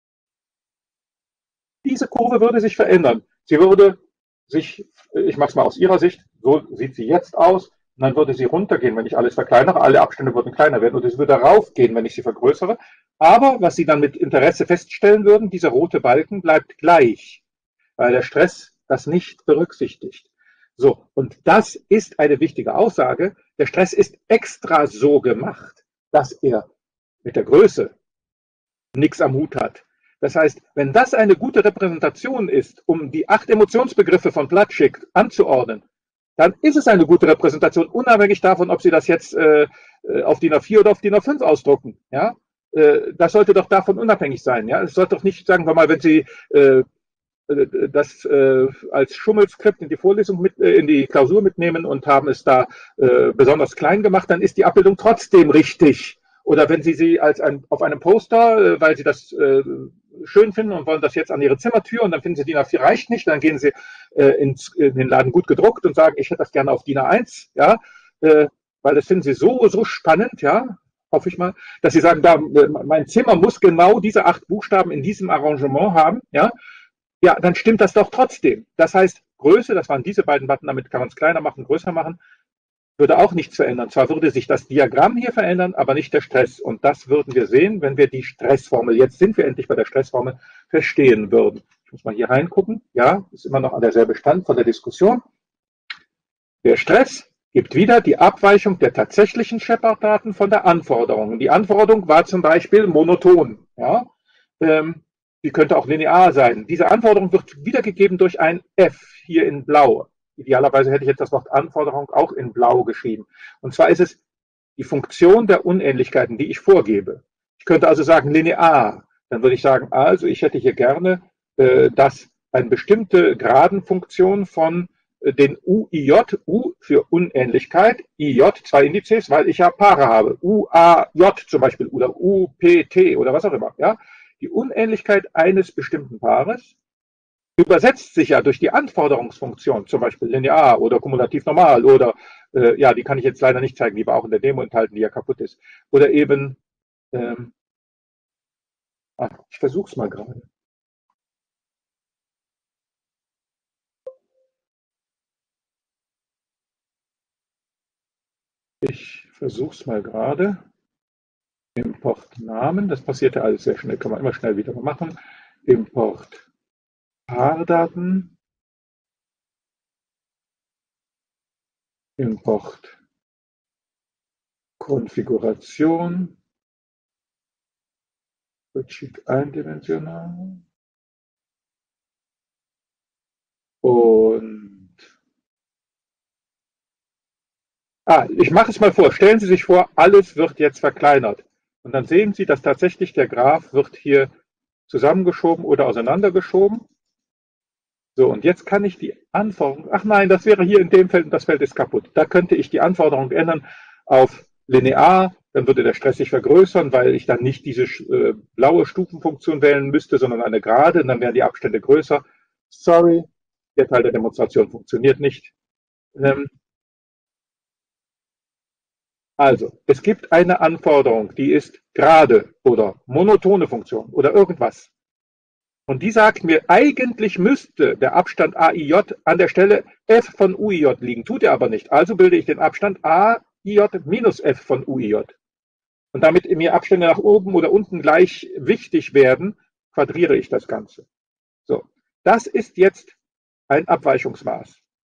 Diese Kurve würde sich verändern. Sie würde sich, ich mache es mal aus Ihrer Sicht, so sieht sie jetzt aus, und dann würde sie runtergehen, wenn ich alles verkleinere, alle Abstände würden kleiner werden, und es würde raufgehen, wenn ich sie vergrößere. Aber was Sie dann mit Interesse feststellen würden, dieser rote Balken bleibt gleich, weil der Stress das nicht berücksichtigt. So, und das ist eine wichtige Aussage. Der Stress ist extra so gemacht, dass er mit der Größe nichts am Hut hat. Das heißt, wenn das eine gute Repräsentation ist, um die 8 Emotionsbegriffe von Platschik anzuordnen, dann ist es eine gute Repräsentation, unabhängig davon, ob Sie das jetzt auf DIN A4 oder auf DIN A5 ausdrucken. Ja? Das sollte doch davon unabhängig sein. Ja? Es sollte doch nicht, sagen wir mal, wenn Sie das als Schummelskript in die Vorlesung in die Klausur mitnehmen und haben es da besonders klein gemacht, dann ist die Abbildung trotzdem richtig. Oder wenn Sie auf einem Poster, weil Sie das schön finden und wollen das jetzt an Ihre Zimmertür und dann finden Sie DIN A4 reicht nicht, dann gehen Sie in den Laden gut gedruckt und sagen, ich hätte das gerne auf DIN A1, ja, weil das finden Sie so spannend, ja, hoffe ich mal, dass Sie sagen, mein Zimmer muss genau diese 8 Buchstaben in diesem Arrangement haben, ja. Ja, dann stimmt das doch trotzdem. Das heißt, Größe, das waren diese beiden Button, damit kann man es kleiner machen, größer machen, würde auch nichts verändern. Zwar würde sich das Diagramm hier verändern, aber nicht der Stress. Und das würden wir sehen, wenn wir die Stressformel, jetzt sind wir endlich bei der Stressformel, verstehen würden. Ich muss mal hier reingucken. Ja, ist immer noch an derselbe Stand von der Diskussion. Der Stress gibt wieder die Abweichung der tatsächlichen Shepard-Daten von der Anforderung. Die Anforderung war zum Beispiel monoton. Ja, die könnte auch linear sein. Diese Anforderung wird wiedergegeben durch ein F hier in Blau. Idealerweise hätte ich jetzt das Wort Anforderung auch in Blau geschrieben. Und zwar ist es die Funktion der Unähnlichkeiten, die ich vorgebe. Ich könnte also sagen linear. Dann würde ich sagen, also ich hätte hier gerne, dass eine bestimmte Gradenfunktion von den UIJ, U für Unähnlichkeit, IJ, 2 Indizes, weil ich ja Paare habe. UAJ zum Beispiel oder UPT oder was auch immer. Ja? Die Unähnlichkeit eines bestimmten Paares übersetzt sich ja durch die Anforderungsfunktion, zum Beispiel linear oder kumulativ normal oder ja, die kann ich jetzt leider nicht zeigen, die war auch in der Demo enthalten, die ja kaputt ist. Oder eben, ich versuche es mal gerade. Ich versuche es mal gerade. Importnamen, das passiert ja alles sehr schnell, kann man immer schnell wieder machen. Import Paardaten, Import Konfiguration, Spreadsheet eindimensional und ich mache es mal vor. Stellen Sie sich vor, alles wird jetzt verkleinert. Und dann sehen Sie, dass tatsächlich der Graph wird hier zusammengeschoben oder auseinandergeschoben. So, und jetzt kann ich die Anforderung, ach nein, das wäre hier in dem Feld und das Feld ist kaputt. Da könnte ich die Anforderung ändern auf linear, dann würde der Stress sich vergrößern, weil ich dann nicht diese blaue Stufenfunktion wählen müsste, sondern eine gerade, und dann wären die Abstände größer. Sorry, der Teil der Demonstration funktioniert nicht. Also, es gibt eine Anforderung, die ist gerade oder monotone Funktion oder irgendwas. Und die sagt mir, eigentlich müsste der Abstand AIJ an der Stelle f von UIJ liegen. Tut er aber nicht. Also bilde ich den Abstand AIJ minus f von UIJ. Und damit mir Abstände nach oben oder unten gleich wichtig werden, quadriere ich das Ganze. So, das ist jetzt ein Abweichungsmaß.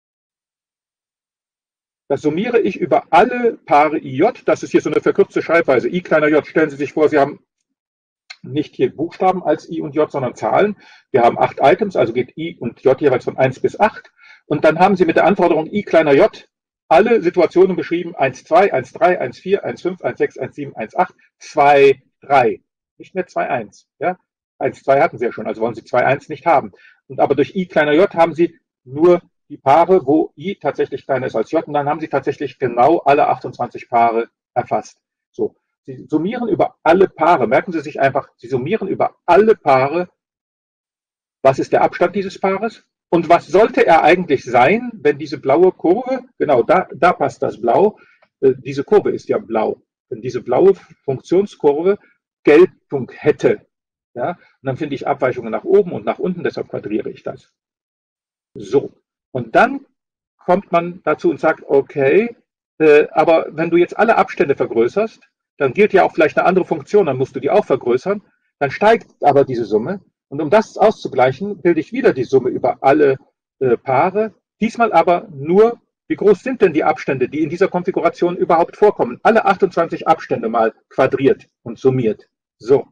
Das summiere ich über alle Paare IJ. Das ist hier so eine verkürzte Schreibweise. I kleiner j. Stellen Sie sich vor, Sie haben nicht hier Buchstaben als I und J, sondern Zahlen. Wir haben 8 Items, also geht I und J jeweils von 1 bis 8. Und dann haben Sie mit der Anforderung I kleiner j alle Situationen beschrieben. 1, 2, 1, 3, 1, 4, 1, 5, 1, 6, 1, 7, 1, 8, 2, 3. Nicht mehr 2, 1. Ja? 1, 2 hatten Sie ja schon, also wollen Sie 2, 1 nicht haben. Und aber durch I kleiner j haben Sie nur die Paare, wo I tatsächlich kleiner ist als J. Und dann haben Sie tatsächlich genau alle 28 Paare erfasst. So. Sie summieren über alle Paare, merken Sie sich einfach, Sie summieren über alle Paare, was ist der Abstand dieses Paares und was sollte er eigentlich sein, wenn diese blaue Kurve, genau, da passt das Blau, diese Kurve ist ja blau, wenn diese blaue Funktionskurve Geltung hätte, ja, und dann finde ich Abweichungen nach oben und nach unten, deshalb quadriere ich das. So, und dann kommt man dazu und sagt, okay, aber wenn du jetzt alle Abstände vergrößerst, dann gilt ja auch vielleicht eine andere Funktion, dann musst du die auch vergrößern. Dann steigt aber diese Summe. Und um das auszugleichen, bilde ich wieder die Summe über alle Paare. Diesmal aber nur, wie groß sind denn die Abstände, die in dieser Konfiguration überhaupt vorkommen? Alle 28 Abstände mal quadriert und summiert. So.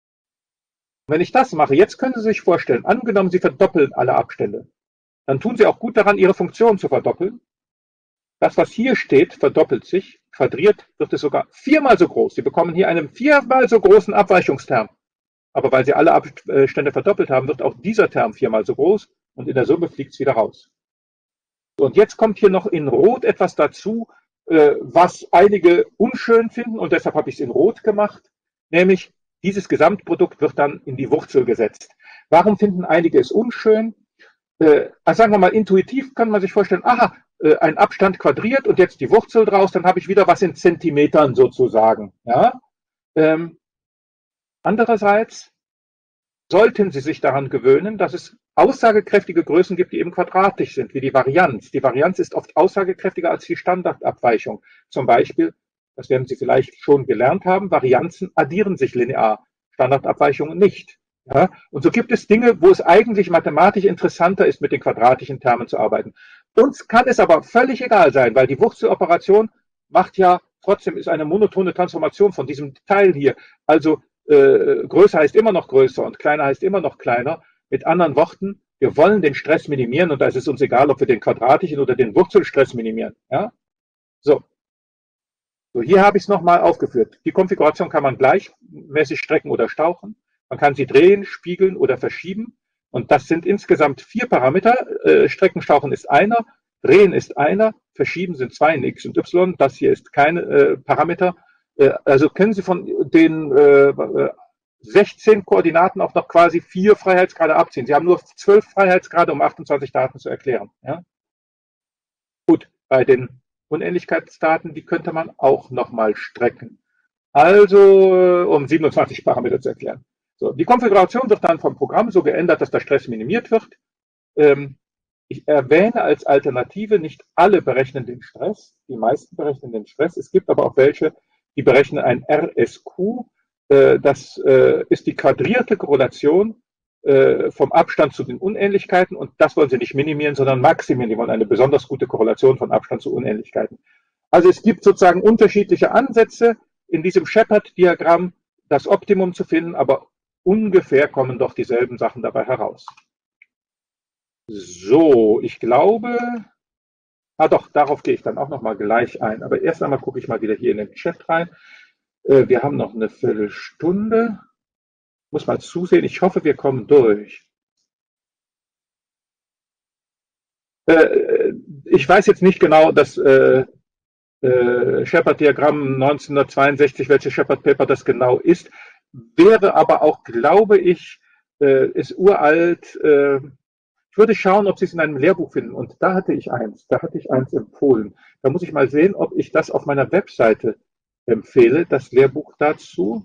Wenn ich das mache, jetzt können Sie sich vorstellen, angenommen, Sie verdoppeln alle Abstände, dann tun Sie auch gut daran, Ihre Funktion zu verdoppeln. Das, was hier steht, verdoppelt sich, quadriert wird es sogar 4-mal so groß. Sie bekommen hier einen 4-mal so großen Abweichungsterm. Aber weil Sie alle Abstände verdoppelt haben, wird auch dieser Term 4-mal so groß und in der Summe fliegt es wieder raus. Und jetzt kommt hier noch in Rot etwas dazu, was einige unschön finden und deshalb habe ich es in Rot gemacht, nämlich dieses Gesamtprodukt wird dann in die Wurzel gesetzt. Warum finden einige es unschön? Also sagen wir mal, intuitiv kann man sich vorstellen, aha, ein Abstand quadriert und jetzt die Wurzel draus, dann habe ich wieder was in Zentimetern sozusagen. Ja? Andererseits sollten Sie sich daran gewöhnen, dass es aussagekräftige Größen gibt, die eben quadratisch sind, wie die Varianz. Die Varianz ist oft aussagekräftiger als die Standardabweichung. Zum Beispiel, das werden Sie vielleicht schon gelernt haben, Varianzen addieren sich linear, Standardabweichungen nicht. Ja? Und so gibt es Dinge, wo es eigentlich mathematisch interessanter ist, mit den quadratischen Termen zu arbeiten. Uns kann es aber völlig egal sein, weil die Wurzeloperation macht ja trotzdem ist eine monotone Transformation von diesem Teil hier. Also größer heißt immer noch größer und kleiner heißt immer noch kleiner. Mit anderen Worten, wir wollen den Stress minimieren und da ist es uns egal, ob wir den quadratischen oder den Wurzelstress minimieren. Ja? So, hier habe ich es nochmal aufgeführt. Die Konfiguration kann man gleichmäßig strecken oder stauchen. Man kann sie drehen, spiegeln oder verschieben. Und das sind insgesamt 4 Parameter. Strecken, stauchen ist einer, drehen ist einer, verschieben sind 2 in x und y. Das hier ist kein Parameter. Also können Sie von den 16 Koordinaten auch noch quasi 4 Freiheitsgrade abziehen. Sie haben nur 12 Freiheitsgrade, um 28 Daten zu erklären. Ja? Gut, bei den Unähnlichkeitsdaten, die könnte man auch nochmal strecken. Also, um 27 Parameter zu erklären. So, die Konfiguration wird dann vom Programm so geändert, dass der Stress minimiert wird. Ich erwähne als Alternative, nicht alle berechnen den Stress, die meisten berechnen den Stress. Es gibt aber auch welche, die berechnen ein RSQ. Das ist die quadrierte Korrelation vom Abstand zu den Unähnlichkeiten, und das wollen sie nicht minimieren, sondern maximieren. Die wollen eine besonders gute Korrelation von Abstand zu Unähnlichkeiten. Also es gibt sozusagen unterschiedliche Ansätze in diesem Shepard-Diagramm, das Optimum zu finden, aber ungefähr kommen doch dieselben Sachen dabei heraus. So, ich glaube, doch, darauf gehe ich dann auch noch mal gleich ein. Aber erst einmal gucke ich mal wieder hier in den Chat rein. Wir haben noch eine Viertelstunde. Muss mal zusehen. Ich hoffe, wir kommen durch. Ich weiß jetzt nicht genau, das Shepard-Diagramm 1962, welches Shepard-Paper das genau ist. Wäre aber auch, glaube ich, ist uralt. Ich würde schauen, ob Sie es in einem Lehrbuch finden. Und da hatte ich eins empfohlen. Da muss ich mal sehen, ob ich das auf meiner Webseite empfehle, das Lehrbuch dazu.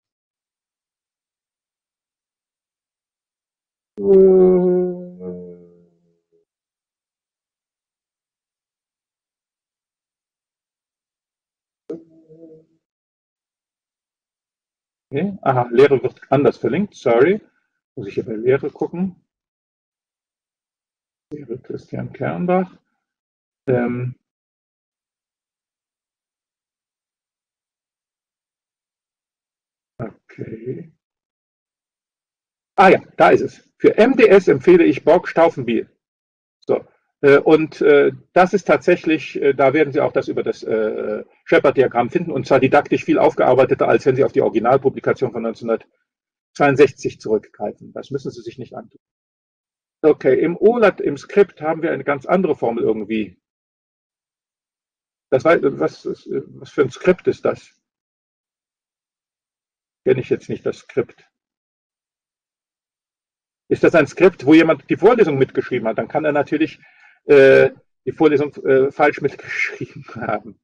Okay. Aha, Lehre wird anders verlinkt, sorry. Muss ich hier bei Lehre gucken. Lehre Christian Kernbach. Okay. Ah ja, da ist es. Für MDS empfehle ich Borg-Stauffenbiel. So. Und das ist tatsächlich, da werden Sie auch das über das Shepard-Diagramm finden, und zwar didaktisch viel aufgearbeiteter, als wenn Sie auf die Originalpublikation von 1962 zurückgreifen. Das müssen Sie sich nicht antun. Okay, im OLAT, im Skript haben wir eine ganz andere Formel irgendwie. Das war, was für ein Skript ist das? Kenne ich jetzt nicht das Skript. Ist das ein Skript, wo jemand die Vorlesung mitgeschrieben hat? Dann kann er natürlich die Vorlesung falsch mitgeschrieben haben.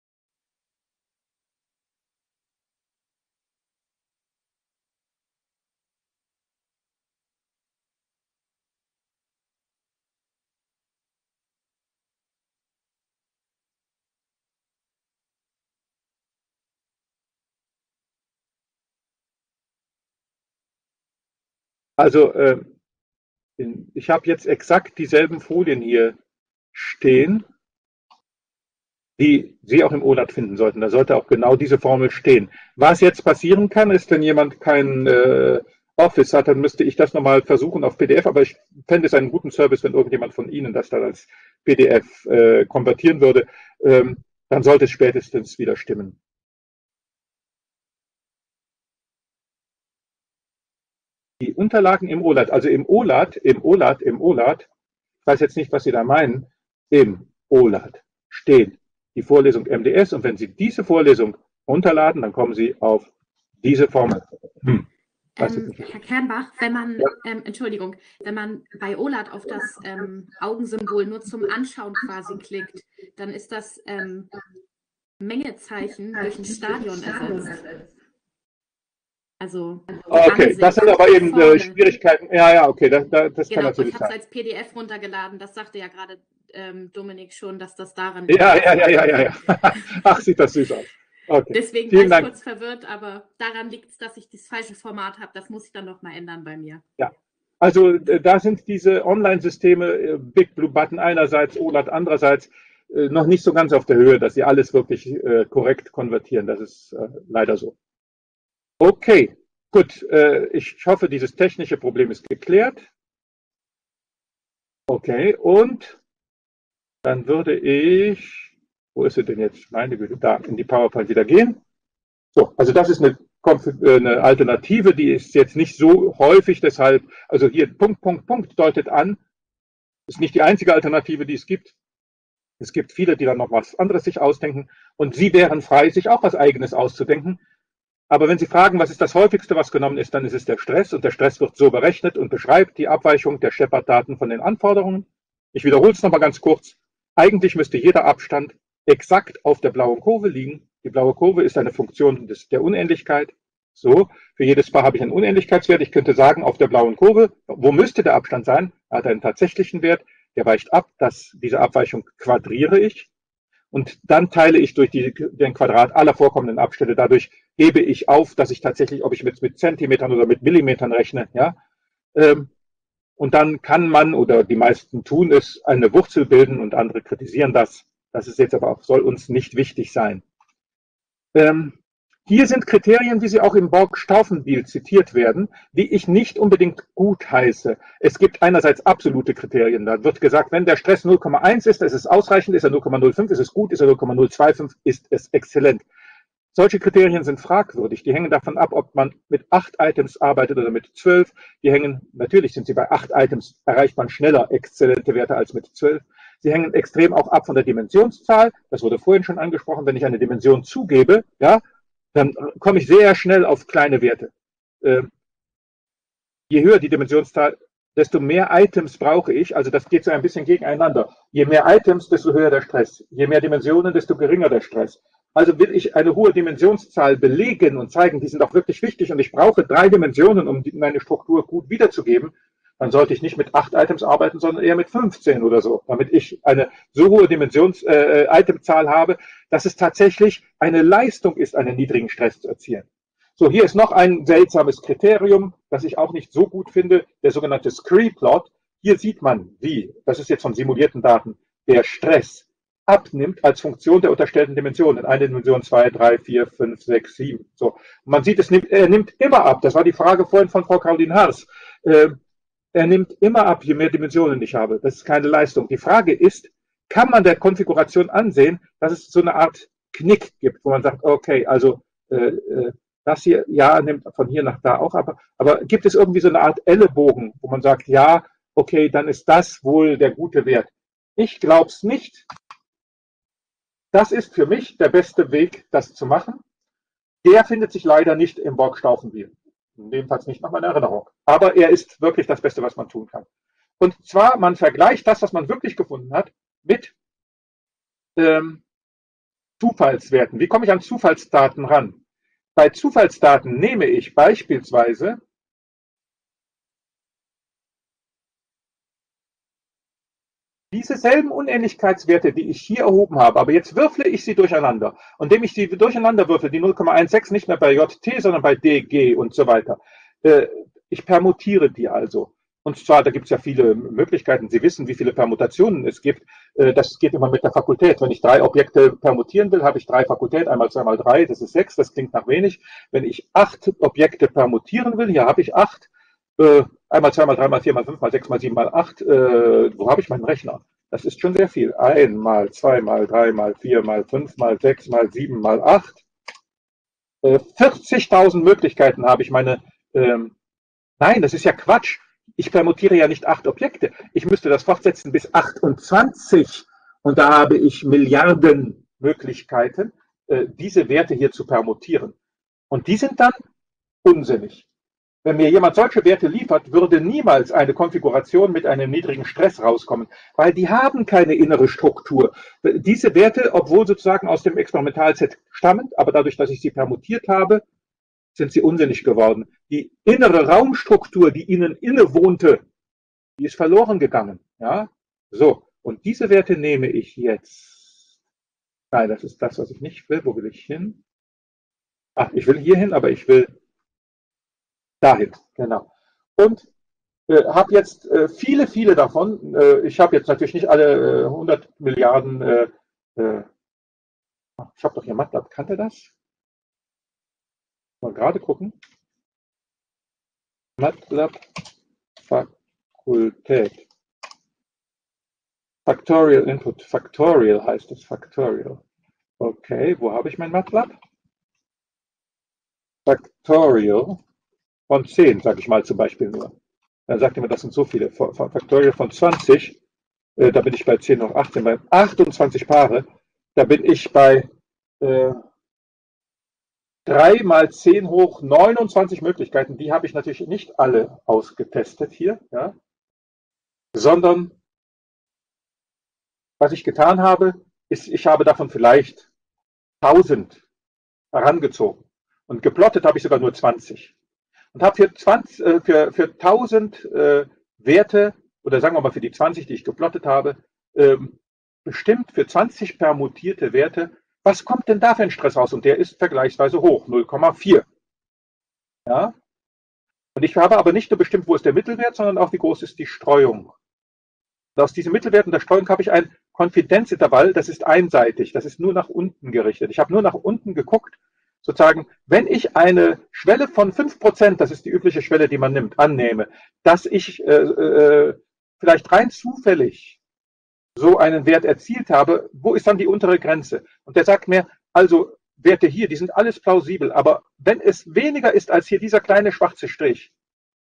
Also ich habe jetzt exakt dieselben Folien hier stehen, die Sie auch im OLAT finden sollten. Da sollte auch genau diese Formel stehen. Was jetzt passieren kann, ist, wenn jemand kein Office hat, dann müsste ich das nochmal versuchen auf PDF, aber ich fände es einen guten Service, wenn irgendjemand von Ihnen das dann als PDF konvertieren würde. Dann sollte es spätestens wieder stimmen. Die Unterlagen im OLAT, also im OLAT, ich weiß jetzt nicht, was Sie da meinen, im OLAT steht die Vorlesung MDS, und wenn Sie diese Vorlesung runterladen, dann kommen Sie auf diese Formel. Herr Kernbach, wenn man, Entschuldigung, wenn man bei OLAT auf das Augensymbol nur zum Anschauen quasi klickt, dann ist das Mengezeichen durch ein Stadion ersetzt. Also okay, das sind aber eben Schwierigkeiten. Ja, okay, das kann natürlich sein. Ich habe es als PDF runtergeladen. Das sagte ja gerade Dominik schon, dass das daran liegt. Ja. Ach, sieht das süß aus. Okay. Deswegen war ich kurz verwirrt, aber daran liegt es, dass ich das falsche Format habe. Das muss ich dann nochmal ändern bei mir. Ja, also da sind diese Online-Systeme, Big Blue Button einerseits, OLAT andererseits, noch nicht so ganz auf der Höhe, dass sie alles wirklich korrekt konvertieren. Das ist leider so. Okay, gut. Ich hoffe, dieses technische Problem ist geklärt. Okay, und dann würde ich, wo ist sie denn jetzt? Meine Güte, da in die PowerPoint wieder gehen. So, also das ist eine Alternative, die ist jetzt nicht so häufig, deshalb, also hier Punkt deutet an, ist nicht die einzige Alternative, die es gibt. Es gibt viele, die dann noch was anderes sich ausdenken, und Sie wären frei, sich auch was Eigenes auszudenken. Aber wenn Sie fragen, was ist das häufigste, was genommen ist, dann ist es der Stress, und der Stress wird so berechnet und beschreibt die Abweichung der Shepard-Daten von den Anforderungen. Ich wiederhole es nochmal ganz kurz. Eigentlich müsste jeder Abstand exakt auf der blauen Kurve liegen. Die blaue Kurve ist eine Funktion der Unendlichkeit. So, für jedes Paar habe ich einen Unendlichkeitswert. Ich könnte sagen, auf der blauen Kurve, wo müsste der Abstand sein? Er hat einen tatsächlichen Wert, der weicht ab. Diese Abweichung quadriere ich. Und dann teile ich durch den Quadrat aller vorkommenden Abstände. Dadurch hebe ich auf, dass ich tatsächlich, ob ich mit Zentimetern oder mit Millimetern rechne, ja. Und dann kann man, oder die meisten tun es, eine Wurzel bilden und andere kritisieren das. Das ist jetzt aber auch, soll uns nicht wichtig sein. Hier sind Kriterien, wie sie auch im Borg-Stauffenbiel zitiert werden, die ich nicht unbedingt gut heiße. Es gibt einerseits absolute Kriterien. Da wird gesagt, wenn der Stress 0,1 ist, ist es ausreichend, ist er 0,05, ist es gut, ist er 0,025, ist es exzellent. Solche Kriterien sind fragwürdig. Die hängen davon ab, ob man mit 8 Items arbeitet oder mit 12. Natürlich sind sie bei 8 Items, erreicht man schneller exzellente Werte als mit 12. Sie hängen extrem auch ab von der Dimensionszahl. Das wurde vorhin schon angesprochen. Wenn ich eine Dimension zugebe, ja, dann komme ich sehr schnell auf kleine Werte. Je höher die Dimensionszahl, desto mehr Items brauche ich. Also das geht so ein bisschen gegeneinander. Je mehr Items, desto höher der Stress. Je mehr Dimensionen, desto geringer der Stress. Also will ich eine hohe Dimensionszahl belegen und zeigen, die sind auch wirklich wichtig und ich brauche 3 Dimensionen, um meine Struktur gut wiederzugeben, dann sollte ich nicht mit 8 Items arbeiten, sondern eher mit 15 oder so, damit ich eine so hohe Itemzahl habe, dass es tatsächlich eine Leistung ist, einen niedrigen Stress zu erzielen. So, hier ist noch ein seltsames Kriterium, das ich auch nicht so gut finde, der sogenannte Scree-Plot. Hier sieht man, wie, das ist jetzt von simulierten Daten, der Stress abnimmt als Funktion der unterstellten Dimensionen. Eine Dimension, 2, 3, 4, 5, 6, 7. So. Man sieht, er nimmt immer ab. Das war die Frage vorhin von Frau Caroline Haas. Er nimmt immer ab, je mehr Dimensionen ich habe. Das ist keine Leistung. Die Frage ist, kann man der Konfiguration ansehen, dass es so eine Art Knick gibt, wo man sagt, okay, also das hier, ja, nimmt von hier nach da auch ab. Aber gibt es irgendwie so eine Art Ellenbogen, wo man sagt, ja, okay, dann ist das wohl der gute Wert. Ich glaube es nicht. Das ist für mich der beste Weg, das zu machen. Der findet sich leider nicht im Borg-Stauffenbiel. Jedenfalls nicht nach meiner Erinnerung. Aber er ist wirklich das Beste, was man tun kann. Und zwar, man vergleicht das, was man wirklich gefunden hat, mit Zufallswerten. Wie komme ich an Zufallsdaten ran? Bei Zufallsdaten nehme ich beispielsweise diese selben Unähnlichkeitswerte, die ich hier erhoben habe, aber jetzt würfle ich sie durcheinander. Und indem ich sie durcheinander würfle, die 0,16 nicht mehr bei JT, sondern bei DG und so weiter. Ich permutiere die also. Und zwar, da gibt es ja viele Möglichkeiten. Sie wissen, wie viele Permutationen es gibt. Das geht immer mit der Fakultät. Wenn ich 3 Objekte permutieren will, habe ich 3 Fakultät, einmal 2 mal 3, das ist 6, das klingt nach wenig. Wenn ich 8 Objekte permutieren will, hier habe ich 8, einmal 2 mal 3 mal 4 mal 5 mal 6 mal 7 mal 8, wo habe ich meinen Rechner? Das ist schon sehr viel. 1 mal 2 mal 3 mal 4 mal 5 mal 6 mal 7 mal 8. 40.000 Möglichkeiten habe ich meine, nein, das ist ja Quatsch. Ich permutiere ja nicht 8 Objekte. Ich müsste das fortsetzen bis 28. Und da habe ich Milliarden Möglichkeiten, diese Werte hier zu permutieren. Und die sind dann unsinnig. Wenn mir jemand solche Werte liefert, würde niemals eine Konfiguration mit einem niedrigen Stress rauskommen, weil die haben keine innere Struktur. Diese Werte, obwohl sozusagen aus dem Experimentalset stammend, aber dadurch, dass ich sie permutiert habe, sind sie unsinnig geworden. Die innere Raumstruktur, die ihnen innewohnte, die ist verloren gegangen. Ja? So, und diese Werte nehme ich jetzt. Nein, das ist das, was ich nicht will. Wo will ich hin? Ach, ich will hier hin, aber ich will dahin, genau. Und habe jetzt viele, viele davon. Ich habe jetzt natürlich nicht alle 100 Milliarden. Ich habe doch hier MATLAB. Kannte das? Mal gerade gucken. MATLAB Fakultät. Factorial Input. Factorial heißt es. Factorial. Okay, wo habe ich mein MATLAB? Factorial von 10, sage ich mal zum Beispiel nur. Dann sagt er mir, das sind so viele. Factorial von 20, da bin ich bei 10 hoch 18. Bei 28 Paare, da bin ich bei 3 mal 10 hoch 29 Möglichkeiten. Die habe ich natürlich nicht alle ausgetestet hier, ja, sondern was ich getan habe, ich habe davon vielleicht 1000 herangezogen und geplottet habe ich sogar nur 20 und habe für 1000 Werte oder sagen wir mal für die 20, die ich geplottet habe, bestimmt für 20 permutierte Werte, was kommt denn da für ein Stress raus? Und der ist vergleichsweise hoch, 0,4. Ja? Und ich habe aber nicht nur bestimmt, wo ist der Mittelwert, sondern auch, wie groß ist die Streuung. Und aus diesem Mittelwert und der Streuung habe ich ein Konfidenzintervall, das ist einseitig, das ist nur nach unten gerichtet. Ich habe nur nach unten geguckt, sozusagen, wenn ich eine Schwelle von 5%, das ist die übliche Schwelle, die man nimmt, annehme, dass ich vielleicht rein zufällig so einen Wert erzielt habe, wo ist dann die untere Grenze? Und der sagt mir, also Werte hier, die sind alles plausibel, aber wenn es weniger ist als hier dieser kleine schwarze Strich,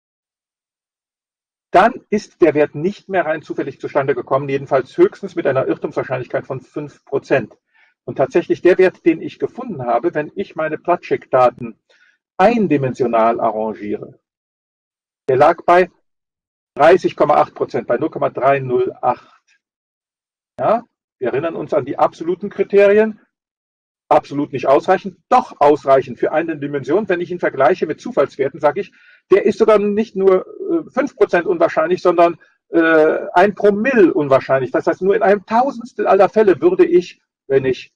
dann ist der Wert nicht mehr rein zufällig zustande gekommen, jedenfalls höchstens mit einer Irrtumswahrscheinlichkeit von 5%. Und tatsächlich der Wert, den ich gefunden habe, wenn ich meine Platschek-Daten eindimensional arrangiere, der lag bei 30,8%, bei 0,308. Ja, wir erinnern uns an die absoluten Kriterien. Absolut nicht ausreichend, doch ausreichend für eine Dimension. Wenn ich ihn vergleiche mit Zufallswerten, sage ich, der ist sogar nicht nur 5% unwahrscheinlich, sondern 1 Promille unwahrscheinlich. Das heißt, nur in einem Tausendstel aller Fälle würde ich, wenn ich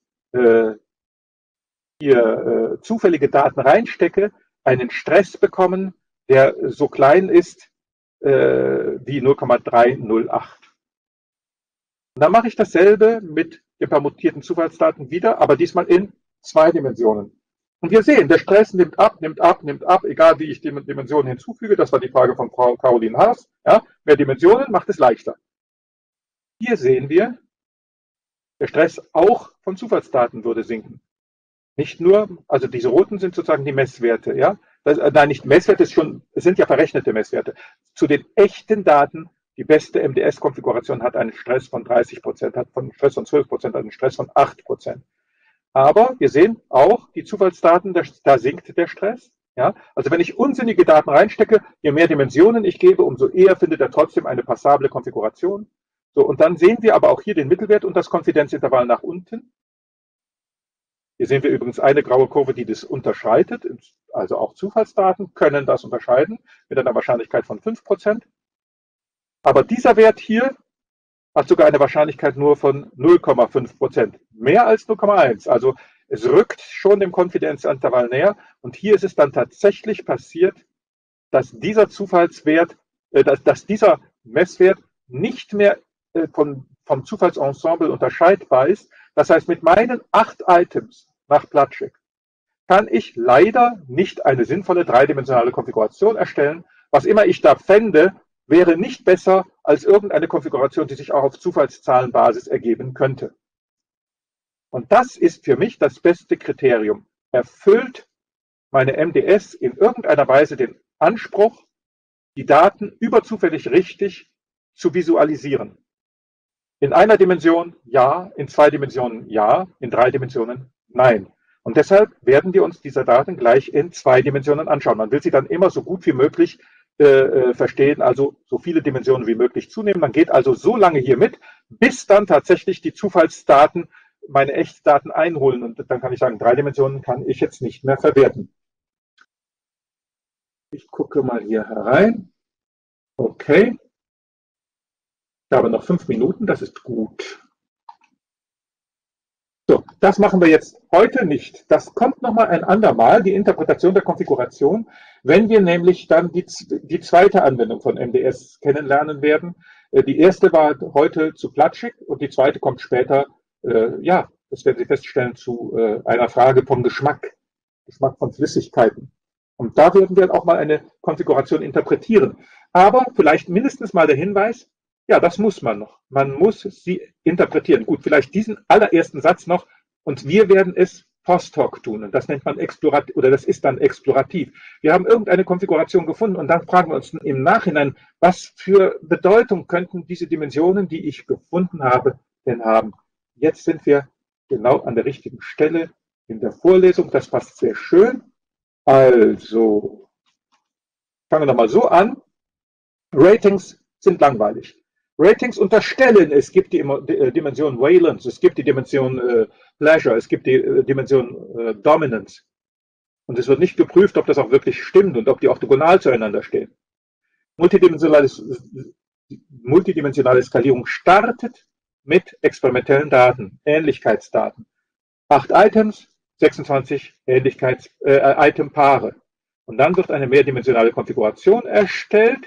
hier zufällige Daten reinstecke, einen Stress bekommen, der so klein ist wie 0,308. Und dann mache ich dasselbe mit den permutierten Zufallsdaten wieder, aber diesmal in 2 Dimensionen. Und wir sehen, der Stress nimmt ab, egal wie ich die Dimensionen hinzufüge. Das war die Frage von Frau Caroline Haas. Ja, mehr Dimensionen macht es leichter. Hier sehen wir, der Stress auch von Zufallsdaten würde sinken. Nicht nur, also diese roten sind sozusagen die Messwerte. Ja? Nein, nicht Messwerte, es sind ja verrechnete Messwerte. Zu den echten Daten, die beste MDS-Konfiguration hat einen Stress von 30%, hat einen Stress von 12%, einen Stress von 8%. Aber wir sehen auch die Zufallsdaten, da sinkt der Stress. Ja? Also wenn ich unsinnige Daten reinstecke, je mehr Dimensionen ich gebe, umso eher findet er trotzdem eine passable Konfiguration. So, und dann sehen wir aber auch hier den Mittelwert und das Konfidenzintervall nach unten. Hier sehen wir übrigens eine graue Kurve, die das unterschreitet. Also auch Zufallsdaten können das unterscheiden mit einer Wahrscheinlichkeit von 5%. Aber dieser Wert hier hat sogar eine Wahrscheinlichkeit nur von 0,5%. Mehr als 0,1. Also es rückt schon dem Konfidenzintervall näher. Und hier ist es dann tatsächlich passiert, dass dieser Zufallswert, dass dieser Messwert nicht mehr vom Zufallsensemble unterscheidbar ist. Das heißt, mit meinen 8 Items nach Platschek kann ich leider nicht eine sinnvolle dreidimensionale Konfiguration erstellen. Was immer ich da fände, wäre nicht besser als irgendeine Konfiguration, die sich auch auf Zufallszahlenbasis ergeben könnte. Und das ist für mich das beste Kriterium. Erfüllt meine MDS in irgendeiner Weise den Anspruch, die Daten überzufällig richtig zu visualisieren. In einer Dimension ja, in 2 Dimensionen ja, in 3 Dimensionen nein. Und deshalb werden wir uns diese Daten gleich in 2 Dimensionen anschauen. Man will sie dann immer so gut wie möglich verstehen, also so viele Dimensionen wie möglich zunehmen. Man geht also so lange hier mit, bis dann tatsächlich die Zufallsdaten meine Echtdaten einholen. Und dann kann ich sagen, 3 Dimensionen kann ich jetzt nicht mehr verwerten. Ich gucke mal hier herein. Okay. Ich habe noch 5 Minuten, das ist gut. So, das machen wir jetzt heute nicht. Das kommt nochmal ein andermal, die Interpretation der Konfiguration, wenn wir nämlich dann die zweite Anwendung von MDS kennenlernen werden. Die erste war heute zu Platschek und die zweite kommt später, ja, das werden Sie feststellen, zu einer Frage vom Geschmack von Flüssigkeiten. Und da werden wir auch mal eine Konfiguration interpretieren. Aber vielleicht mindestens mal der Hinweis, ja, das muss man noch. Man muss sie interpretieren. Gut, vielleicht diesen allerersten Satz noch. Und wir werden es post hoc tun. Und das nennt man explorativ, oder das ist dann explorativ. Wir haben irgendeine Konfiguration gefunden und dann fragen wir uns im Nachhinein, was für Bedeutung könnten diese Dimensionen, die ich gefunden habe, denn haben. Jetzt sind wir genau an der richtigen Stelle in der Vorlesung. Das passt sehr schön. Also, fangen wir nochmal so an. Ratings sind langweilig. Ratings unterstellen, es gibt die Dimension Valence, es gibt die Dimension Pleasure, es gibt die Dimension Dominance. Und es wird nicht geprüft, ob das auch wirklich stimmt und ob die orthogonal zueinander stehen. Multidimensionale Skalierung startet mit experimentellen Daten, Ähnlichkeitsdaten. 8 Items, 26 Item-Paare. Und dann wird eine mehrdimensionale Konfiguration erstellt.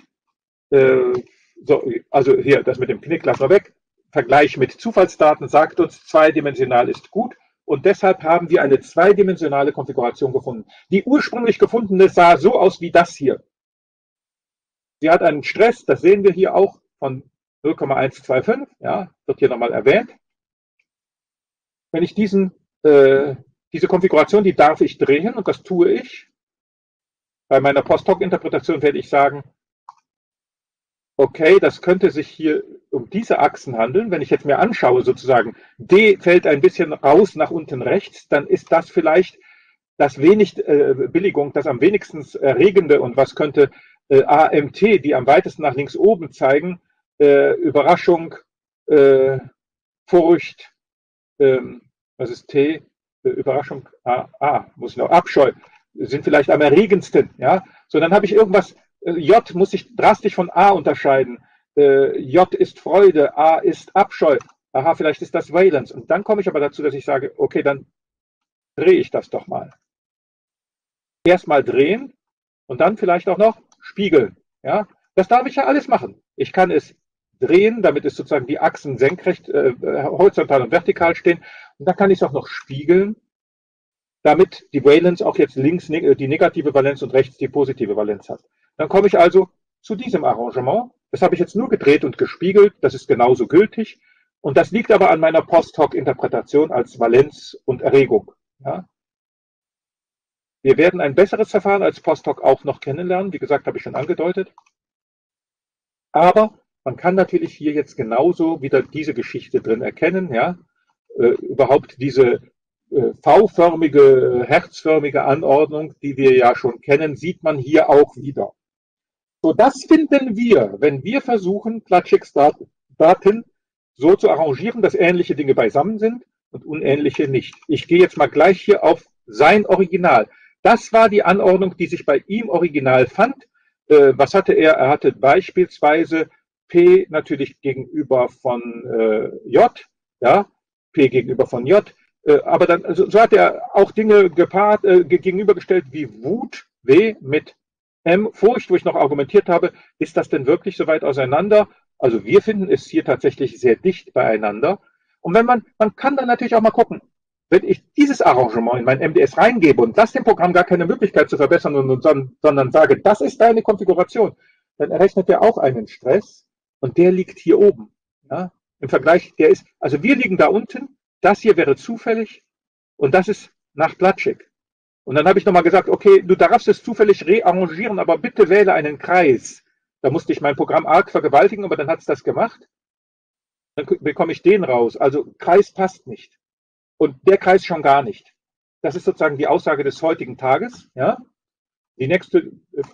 Also hier, das mit dem Knick lassen wir weg. Vergleich mit Zufallsdaten sagt uns, zweidimensional ist gut. Und deshalb haben wir eine zweidimensionale Konfiguration gefunden. Die ursprünglich gefundene sah so aus wie das hier. Sie hat einen Stress, das sehen wir hier auch, von 0,125, ja, wird hier nochmal erwähnt. Wenn ich diese Konfiguration, die darf ich drehen und das tue ich. Bei meiner Post-Hoc-Interpretation werde ich sagen, okay, das könnte sich hier um diese Achsen handeln. Wenn ich jetzt mir anschaue, sozusagen, D fällt ein bisschen raus nach unten rechts, dann ist das vielleicht das wenig Billigung, das am wenigsten erregende. Und was könnte AMT, die am weitesten nach links oben zeigen, Überraschung, Furcht, was ist T? Überraschung, muss ich noch, Abscheu, sind vielleicht am erregendsten. Ja? So, dann habe ich irgendwas, J muss sich drastisch von A unterscheiden. J ist Freude, A ist Abscheu. Aha, vielleicht ist das Valence. Und dann komme ich aber dazu, dass ich sage, okay, dann drehe ich das doch mal. Erstmal drehen und dann vielleicht auch noch spiegeln. Ja? Das darf ich ja alles machen. Ich kann es drehen, damit es sozusagen die Achsen senkrecht, horizontal und vertikal stehen. Und dann kann ich es auch noch spiegeln, damit die Valence auch jetzt links die negative Valenz und rechts die positive Valenz hat. Dann komme ich also zu diesem Arrangement. Das habe ich jetzt nur gedreht und gespiegelt. Das ist genauso gültig. Und das liegt aber an meiner Post-Hoc-Interpretation als Valenz und Erregung. Ja? Wir werden ein besseres Verfahren als Post-Hoc auch noch kennenlernen. Wie gesagt, habe ich schon angedeutet. Aber man kann natürlich hier jetzt genauso wieder diese Geschichte drin erkennen. Ja? Überhaupt diese V-förmige, herzförmige Anordnung, die wir ja schon kennen, sieht man hier auch wieder. So, das finden wir, wenn wir versuchen, Platschiks Daten so zu arrangieren, dass ähnliche Dinge beisammen sind und unähnliche nicht. Ich gehe jetzt mal gleich hier auf sein Original. Das war die Anordnung, die sich bei ihm original fand. Was hatte er? Er hatte beispielsweise P natürlich gegenüber von J, ja, P gegenüber von J. Aber dann, also, so hat er auch Dinge gegenübergestellt wie Wut, W mit M, Furcht, wo ich noch argumentiert habe, ist das denn wirklich so weit auseinander? Also wir finden es hier tatsächlich sehr dicht beieinander. Und wenn man kann dann natürlich auch mal gucken, wenn ich dieses Arrangement in mein MDS reingebe und lasse dem Programm gar keine Möglichkeit zu verbessern, sondern sage, das ist deine Konfiguration, dann errechnet er auch einen Stress und der liegt hier oben. Ja? Im Vergleich, also wir liegen da unten, das hier wäre zufällig und das ist nach Platschik. Und dann habe ich nochmal gesagt, okay, du darfst es zufällig rearrangieren, aber bitte wähle einen Kreis. Da musste ich mein Programm arg vergewaltigen, aber dann hat es das gemacht. Dann bekomme ich den raus. Also Kreis passt nicht. Und der Kreis schon gar nicht. Das ist sozusagen die Aussage des heutigen Tages. Ja? Die nächste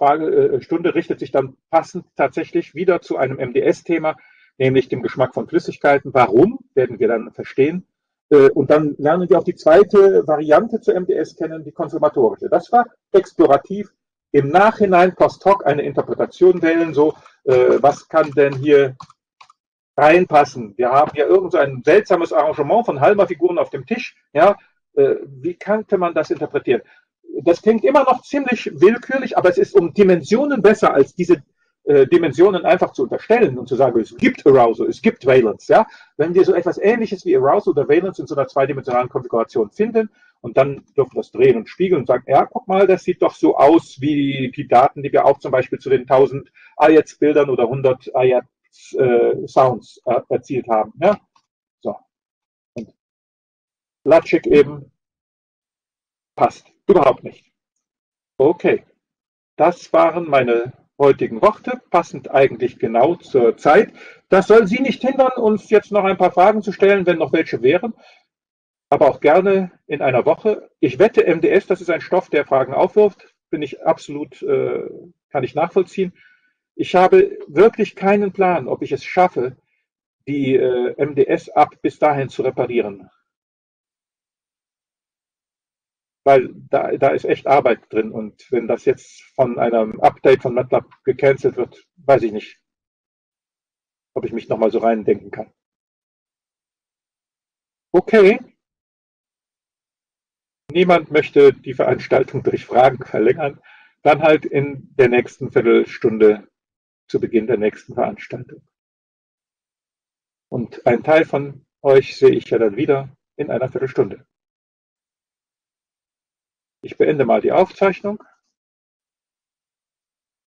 Stunde richtet sich dann passend tatsächlich wieder zu einem MDS-Thema, nämlich dem Geschmack von Flüssigkeiten. Warum, werden wir dann verstehen. Und dann lernen wir auch die zweite Variante zur MDS kennen, die konfirmatorische. Das war explorativ. Im Nachhinein post-hoc eine Interpretation wählen, so, was kann denn hier reinpassen? Wir haben ja irgend so ein seltsames Arrangement von Halma-Figuren auf dem Tisch. Ja, wie könnte man das interpretieren? Das klingt immer noch ziemlich willkürlich, aber es ist um Dimensionen besser, als diese Dimensionen einfach zu unterstellen und zu sagen, es gibt Arousal, es gibt Valence. Ja? Wenn wir so etwas Ähnliches wie Arousal oder Valence in so einer zweidimensionalen Konfiguration finden und dann dürfen wir das drehen und spiegeln und sagen, ja, guck mal, das sieht doch so aus wie die Daten, die wir auch zum Beispiel zu den 1000 IATS-Bildern oder 100 IATS-Sounds erzielt haben. Ja? So. Und Platschik eben passt überhaupt nicht. Okay, das waren meine heutigen Worte, passend eigentlich genau zur Zeit. Das soll Sie nicht hindern, uns jetzt noch ein paar Fragen zu stellen, wenn noch welche wären, aber auch gerne in einer Woche. Ich wette, MDS, das ist ein Stoff, der Fragen aufwirft, bin ich absolut, kann ich nachvollziehen. Ich habe wirklich keinen Plan, ob ich es schaffe, die MDS-App bis dahin zu reparieren. Weil da ist echt Arbeit drin und wenn das jetzt von einem Update von MATLAB gecancelt wird, weiß ich nicht, ob ich mich nochmal so reindenken kann. Okay. Niemand möchte die Veranstaltung durch Fragen verlängern. Dann halt in der nächsten Viertelstunde zu Beginn der nächsten Veranstaltung. Und einen Teil von euch sehe ich ja dann wieder in einer Viertelstunde. Ich beende mal die Aufzeichnung.